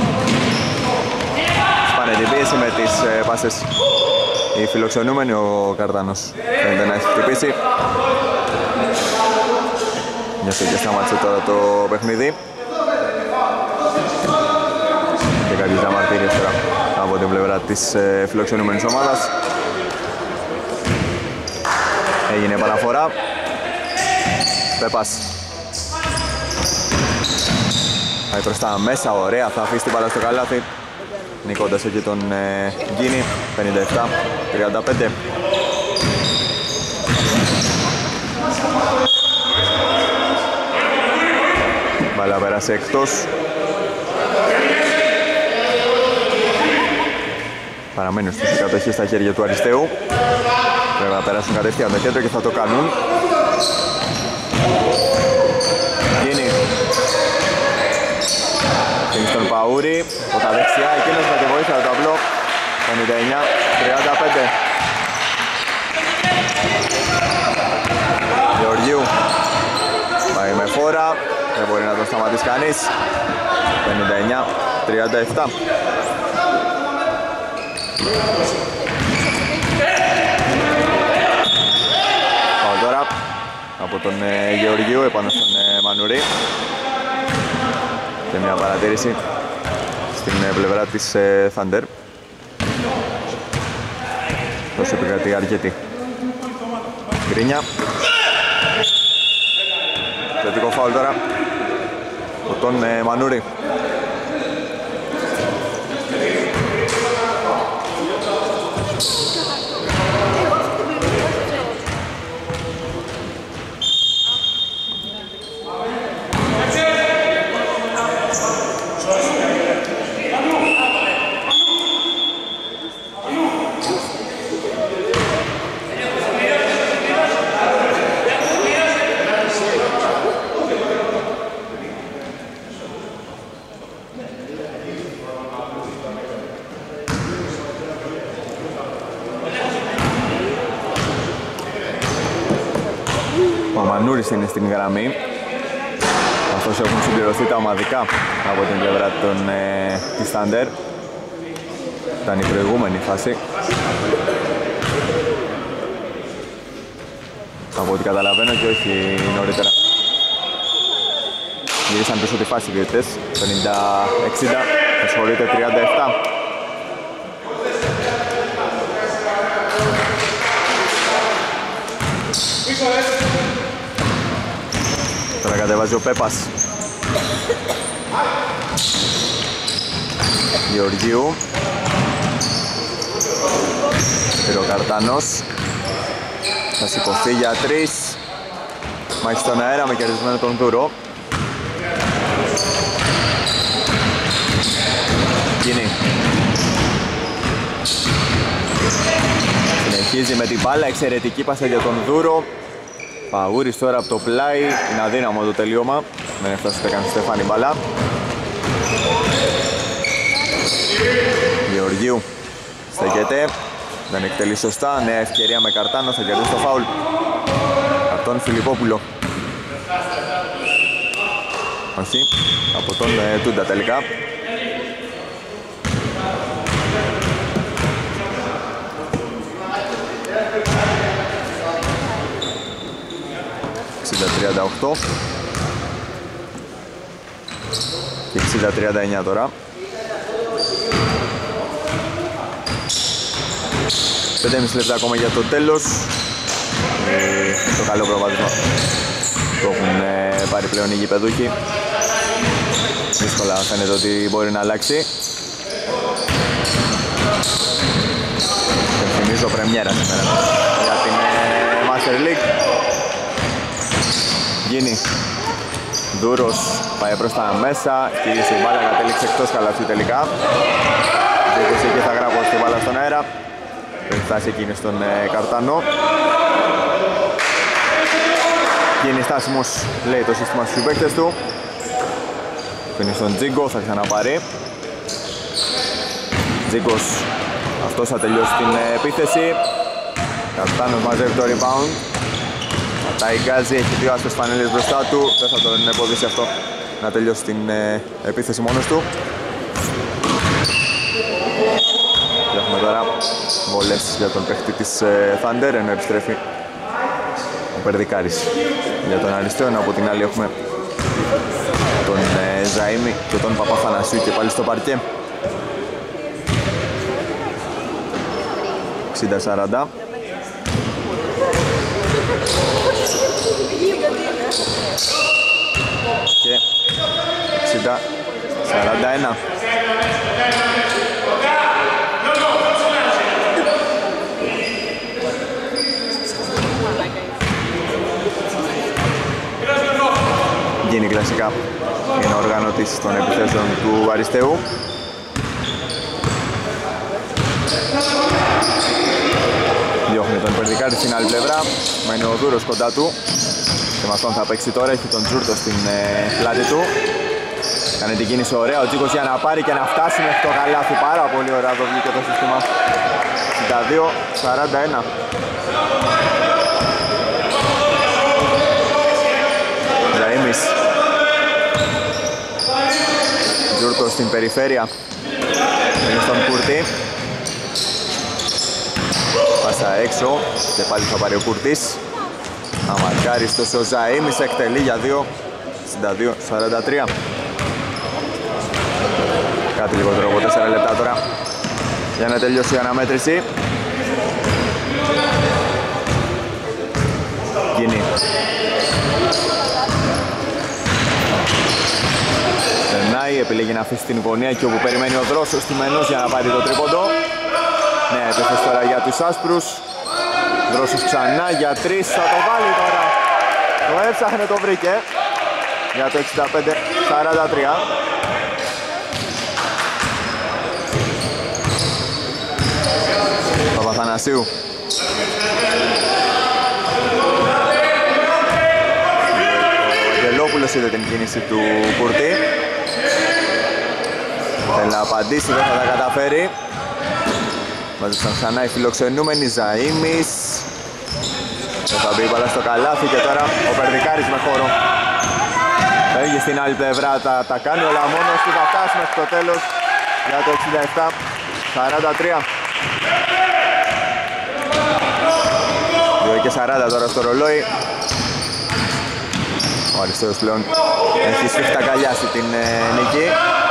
Σπάνε την πίεση με τις ε, πάσες οι φιλοξενούμενοι. Ο Καρτάνος φαίνεται να έχει χτυπήσει. Γι' αυτό και σταμάτησε τώρα το παιχνίδι. Και κάποιες διαμαρτυρίες τώρα από την πλευρά της ε, φιλοξενούμενης ομάδας. Έγινε επαναφορά. Πέπας πάει προς τα μέσα, ωραία, θα αφήσει την μπάλα στο καλάθι. Νικώντας εκεί τον ε, Γκίνη, πενήντα επτά τριάντα πέντε. Μπάλα πέρασε εκτός. Παραμένουν στους κατοχή στα χέρια του Αριστείου. Πρέπει να περάσουν κατευθείαν το κέντρο και θα το κάνουν. Γκίνη. Είναι στον Παούρη, από τα δεξιά, εκείνος με τη βοήθεια του ταμπλό. πενήντα εννιά τριάντα πέντε. Γεωργίου πάει με φόρα, δεν μπορεί να τον σταματήσει κανείς. πενήντα εννιά τριάντα επτά. Πάω τώρα από τον ε, Γεωργίου επάνω στον ε, Μανουρί. Και μια παρατήρηση στην ε, πλευρά της ε, Thunder. Τόσο επικρατεί αρκετή γκρίνια. Θετικό φάουλ τώρα από τον ε, Μανούρη. Μανούρης είναι στην γραμμή. Καθώς έχουν συμπληρωθεί τα ομαδικά από την πλευρά των, ε, της Thunder. Ήταν η προηγούμενη φάση. Από ό,τι καταλαβαίνω και όχι νωρίτερα. Γυρίσαν πίσω τη φάση οι διαιτητές. πενήντα εξήντα, ασχολείται τριάντα επτά. Τώρα κατεβάζει ο Πέπας. Γεωργίου. Πυροκαρτάνος. Θα σηκωθεί για τρεις. Μάχη στον αέρα με κερδισμένο τον Δούρο. Κίνη. Συνεχίζει με την μπάλα, εξαιρετική πάσα για τον Δούρο. Παγούρης τώρα από το πλάι, είναι αδύναμο το τελείωμα. Δεν έφτασε ούτε καν στο Στεφάνι μπάλα. Γεωργίου στέκεται, δεν εκτελεί σωστά, νέα ευκαιρία με Καρτάνο, θα κερδίσει το φάουλ. Από τον Φιλιππόπουλο. Όχι, από τον ε, Τούντα τελικά. εξήντα τριάντα οκτώ και εξήντα τριάντα εννιά τώρα. πέντε και μισό λεπτά ακόμα για το τέλος. Ε, το καλό προβάδισμα το έχουν ε, πάρει πλέον οι γηπεδούχοι. Δύσκολα φαίνεται ότι μπορεί να αλλάξει. Και θυμίζω πρεμιέρα σήμερα για την ε, Master League. Γίνει Δούρος, πάει προς τα μέσα, κύρισε η μπάλα, κατέληξε εκτός καλαθιού τελικά. Δίκωσε και θα γράφω στη μπάλα στον αέρα. Πριν φτάσει εκείνη στον ε, Καρτάνο. Γίνει στάσιμος, λέει το σύστημα στους παίκτες του. Φύνει στον Τζίγκο, θα ξαναπάρει. Τζίγκος, αυτός θα τελειώσει την ε, επίθεση. Καρτάνος μαζεύει το rebound. Τα Γκάζι, έχει δύο άσπρες φανέλες μπροστά του, δεν θα τον εμποδίσει αυτό να τελειώσει την ε, επίθεση μόνος του. Και έχουμε τώρα βολές για τον παίχτη της ε, Thunder, ενώ επιστρέφει ο Περδικάρης για τον Αριστέον. Από την άλλη έχουμε τον ε, Ζαΐμι και τον Παπαθανασίου και πάλι στο παρκέ. εξήντα σαράντα. Και εξήντα σαράντα ένα. Γίνει κλασικά, είναι ο οργανωτής των επιθέσεων του Αριστείου. Διώχνει τον Περδικάρη στην άλλη πλευρά, μένει ο Δούρος κοντά του και με αυτόν θα παίξει τώρα, έχει τον Τζούρτο στην ε, πλάτη του. Κάνει την κίνηση ωραία, ο Τζίκος για να πάρει και να φτάσει μέχρι το καλάθι, πάρα πολύ ωραία το βγήκε το σύστημα. εξήντα δύο σαράντα ένα. Ζαΐμις. Τζούρτο στην περιφέρεια, μένει στον Κούρτη. Πάσα έξω και πάλι θα πάρει ο Κουρτής. Αμαρκάριστος ο Ζαΐμις, εκτελεί για δύο, εξήντα δύο σαράντα τρία. Κάτι λιγότερο από τέσσερα λεπτά τώρα για να τελειώσει η αναμέτρηση. Γίνει. Περνάει, επιλέγει να αφήσει την γωνία και όπου περιμένει ο Δρόσος τιμενός για να πάρει το τρίποντο. Ναι, επίθεση τώρα για τους άσπρους. Δρόσος ξανά για τρεις, θα το βάλει τώρα. Το έψαχνε, το βρήκε. Για το εξήντα πέντε σαράντα τρία. Παπαθανασίου. Ο Γελόπουλος είδε την κίνηση του Κουρτή. Θέλει να απαντήσει, δεν θα τα καταφέρει. Μαζέψαν ξανά οι φιλοξενούμενοι. Ζαΐμις. Δεν θα μπει η μπάλα στο καλάθι και τώρα ο Περδικάρης με χώρο. Φεύγει στην άλλη πλευρά, τα, τα κάνει όλα μόνος του, θα φτάσει μέχρι το τέλος για το εξήντα επτά σαράντα τρία. δύο και σαράντα τώρα στο ρολόι. Ο Αριστέος πλέον έχει σφιχτά καλιάσει την ε, νίκη.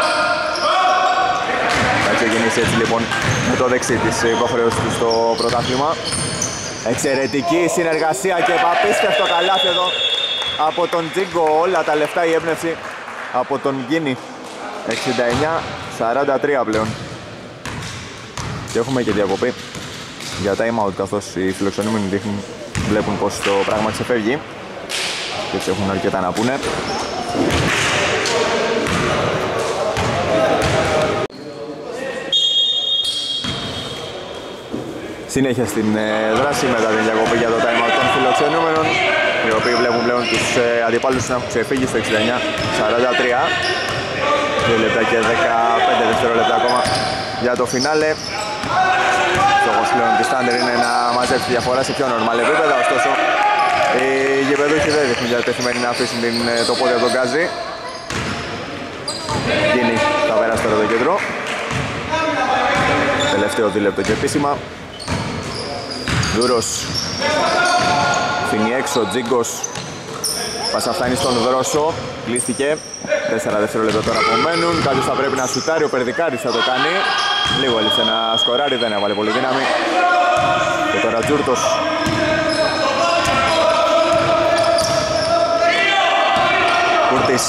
Θα ξεκινήσει έτσι λοιπόν με το δεξί της υποχρέωση του στο πρωτάθλημα. Εξαιρετική συνεργασία και απίστευτο καλάθι εδώ από τον Τζίγκο. Όλα τα λεφτά η έμπνευση από τον Γκίνη. εξήντα εννιά σαράντα τρία πλέον. Και έχουμε και διακοπή για time out, καθώς οι φιλοξενούμενοι δείχνουν, βλέπουν πως το πράγμα ξεφεύγει και έτσι έχουν αρκετά να πούνε. Συνέχεια στην δράση μετά την διακοπή για το time out των φιλοξενούμενων, οι οποίοι βλέπουν πλέον τους αντιπάλους να έχουν ξεφύγει στο εξήντα εννιά σαράντα τρία. δύο λεπτά και δεκαπέντε δευτερόλεπτα ακόμα για το φινάλε. Στόχος πλέον της Thunder είναι να μαζέψει τη διαφορά σε πιο normal επίπεδα, ωστόσο οι γηπεδούχοι δεν δείχνουν διατεθειμένοι να αφήσουν την, το πόδι από τον Γκάζι. Γίνει, θα περάσει τώρα το κέντρο. Τελευταίο δίλεπτο και επίσημα. Δούρος φύγει έξω, Τζίγκος. Πάσα φτάνει στον Δρόσο, κλείστηκε. Τέσσερα δευτερόλεπτα τώρα απομένουν. Κάποιος θα πρέπει να σουτάρει, ο Περδικάρης θα το κάνει. Λίγο έλειψε να σκοράρει, δεν έβαλε πολύ δύναμη. Και τώρα Τζούρτος. Κούρτης.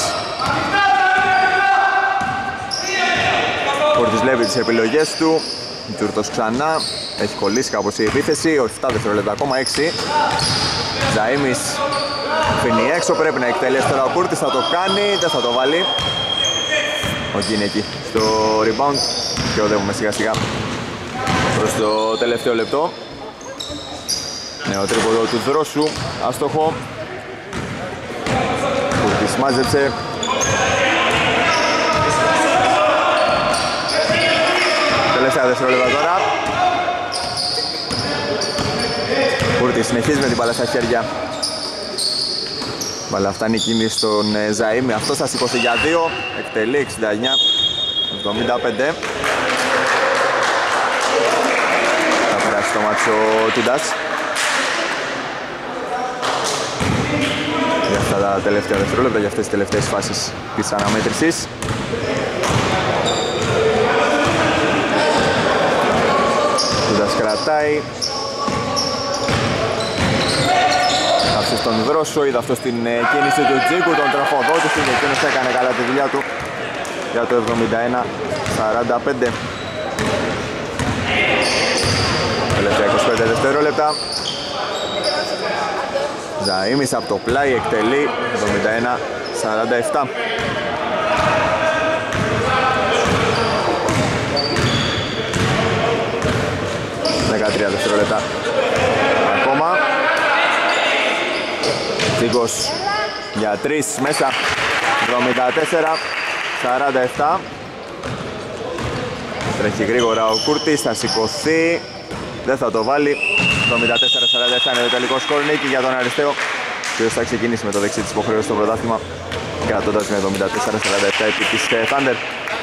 Κούρτης βλέπει τις επιλογές του. Τζούρτος ξανά. Έχει κολλήσει κάπως η επίθεση. επτά δευτερόλεπτα ακόμα, έξι. Ζαΐμις φύγει έξω, πρέπει να εκτελέσει τώρα ο Κούρτης, θα το κάνει, δεν θα το βάλει. Ο Γκίνη εκεί στο rebound και οδεύουμε σιγά σιγά προς το τελευταίο λεπτό. Νέο τρίποδο του Δρόσου, άστοχο. Κούρτης μάζεψε. Τελευταία δευτερόλεπτα τώρα. Κούρτης συνεχίζει με την μπάλα στα χέρια. Μπάλα φτάνει εκείνη στον Ζαΐμι, αυτός θα σηκωθεί για δύο. Εκτελεί εξήντα εννιά εβδομήντα πέντε. Θα περάσει το μάτσο ο Τούντας για αυτά τα τελευταία δευτερόλεπτα, για αυτές τις τελευταίες φάσεις της αναμέτρησης. Τούντας κρατάει. Άφησε στον Δρόσο, είδα αυτό στην κίνηση του Τζίκου, τον τροφοδότησε και εκείνος έκανε καλά τη δουλειά του για το εβδομήντα ένα σαράντα πέντε. Τελευταία είκοσι πέντε δευτερόλεπτα. Ζαΐμις από το πλάι εκτελεί εβδομήντα ένα σαράντα επτά. δεκατρία δευτερόλεπτα ακόμα. Τζίγκος για τρεις μέσα, εβδομήντα τέσσερα σαράντα επτά. Τρέχει γρήγορα ο Κούρτης, θα σηκωθεί, δεν θα το βάλει. εβδομήντα τέσσερα σαράντα επτά είναι το τελικό σκορ, νίκη για τον Αριστέο, ο οποίος θα ξεκινήσει με το δεξί της υποχρέωσης στο πρωτάθλημα, κρατώντας με εβδομήντα τέσσερα σαράντα επτά επί της Thunder.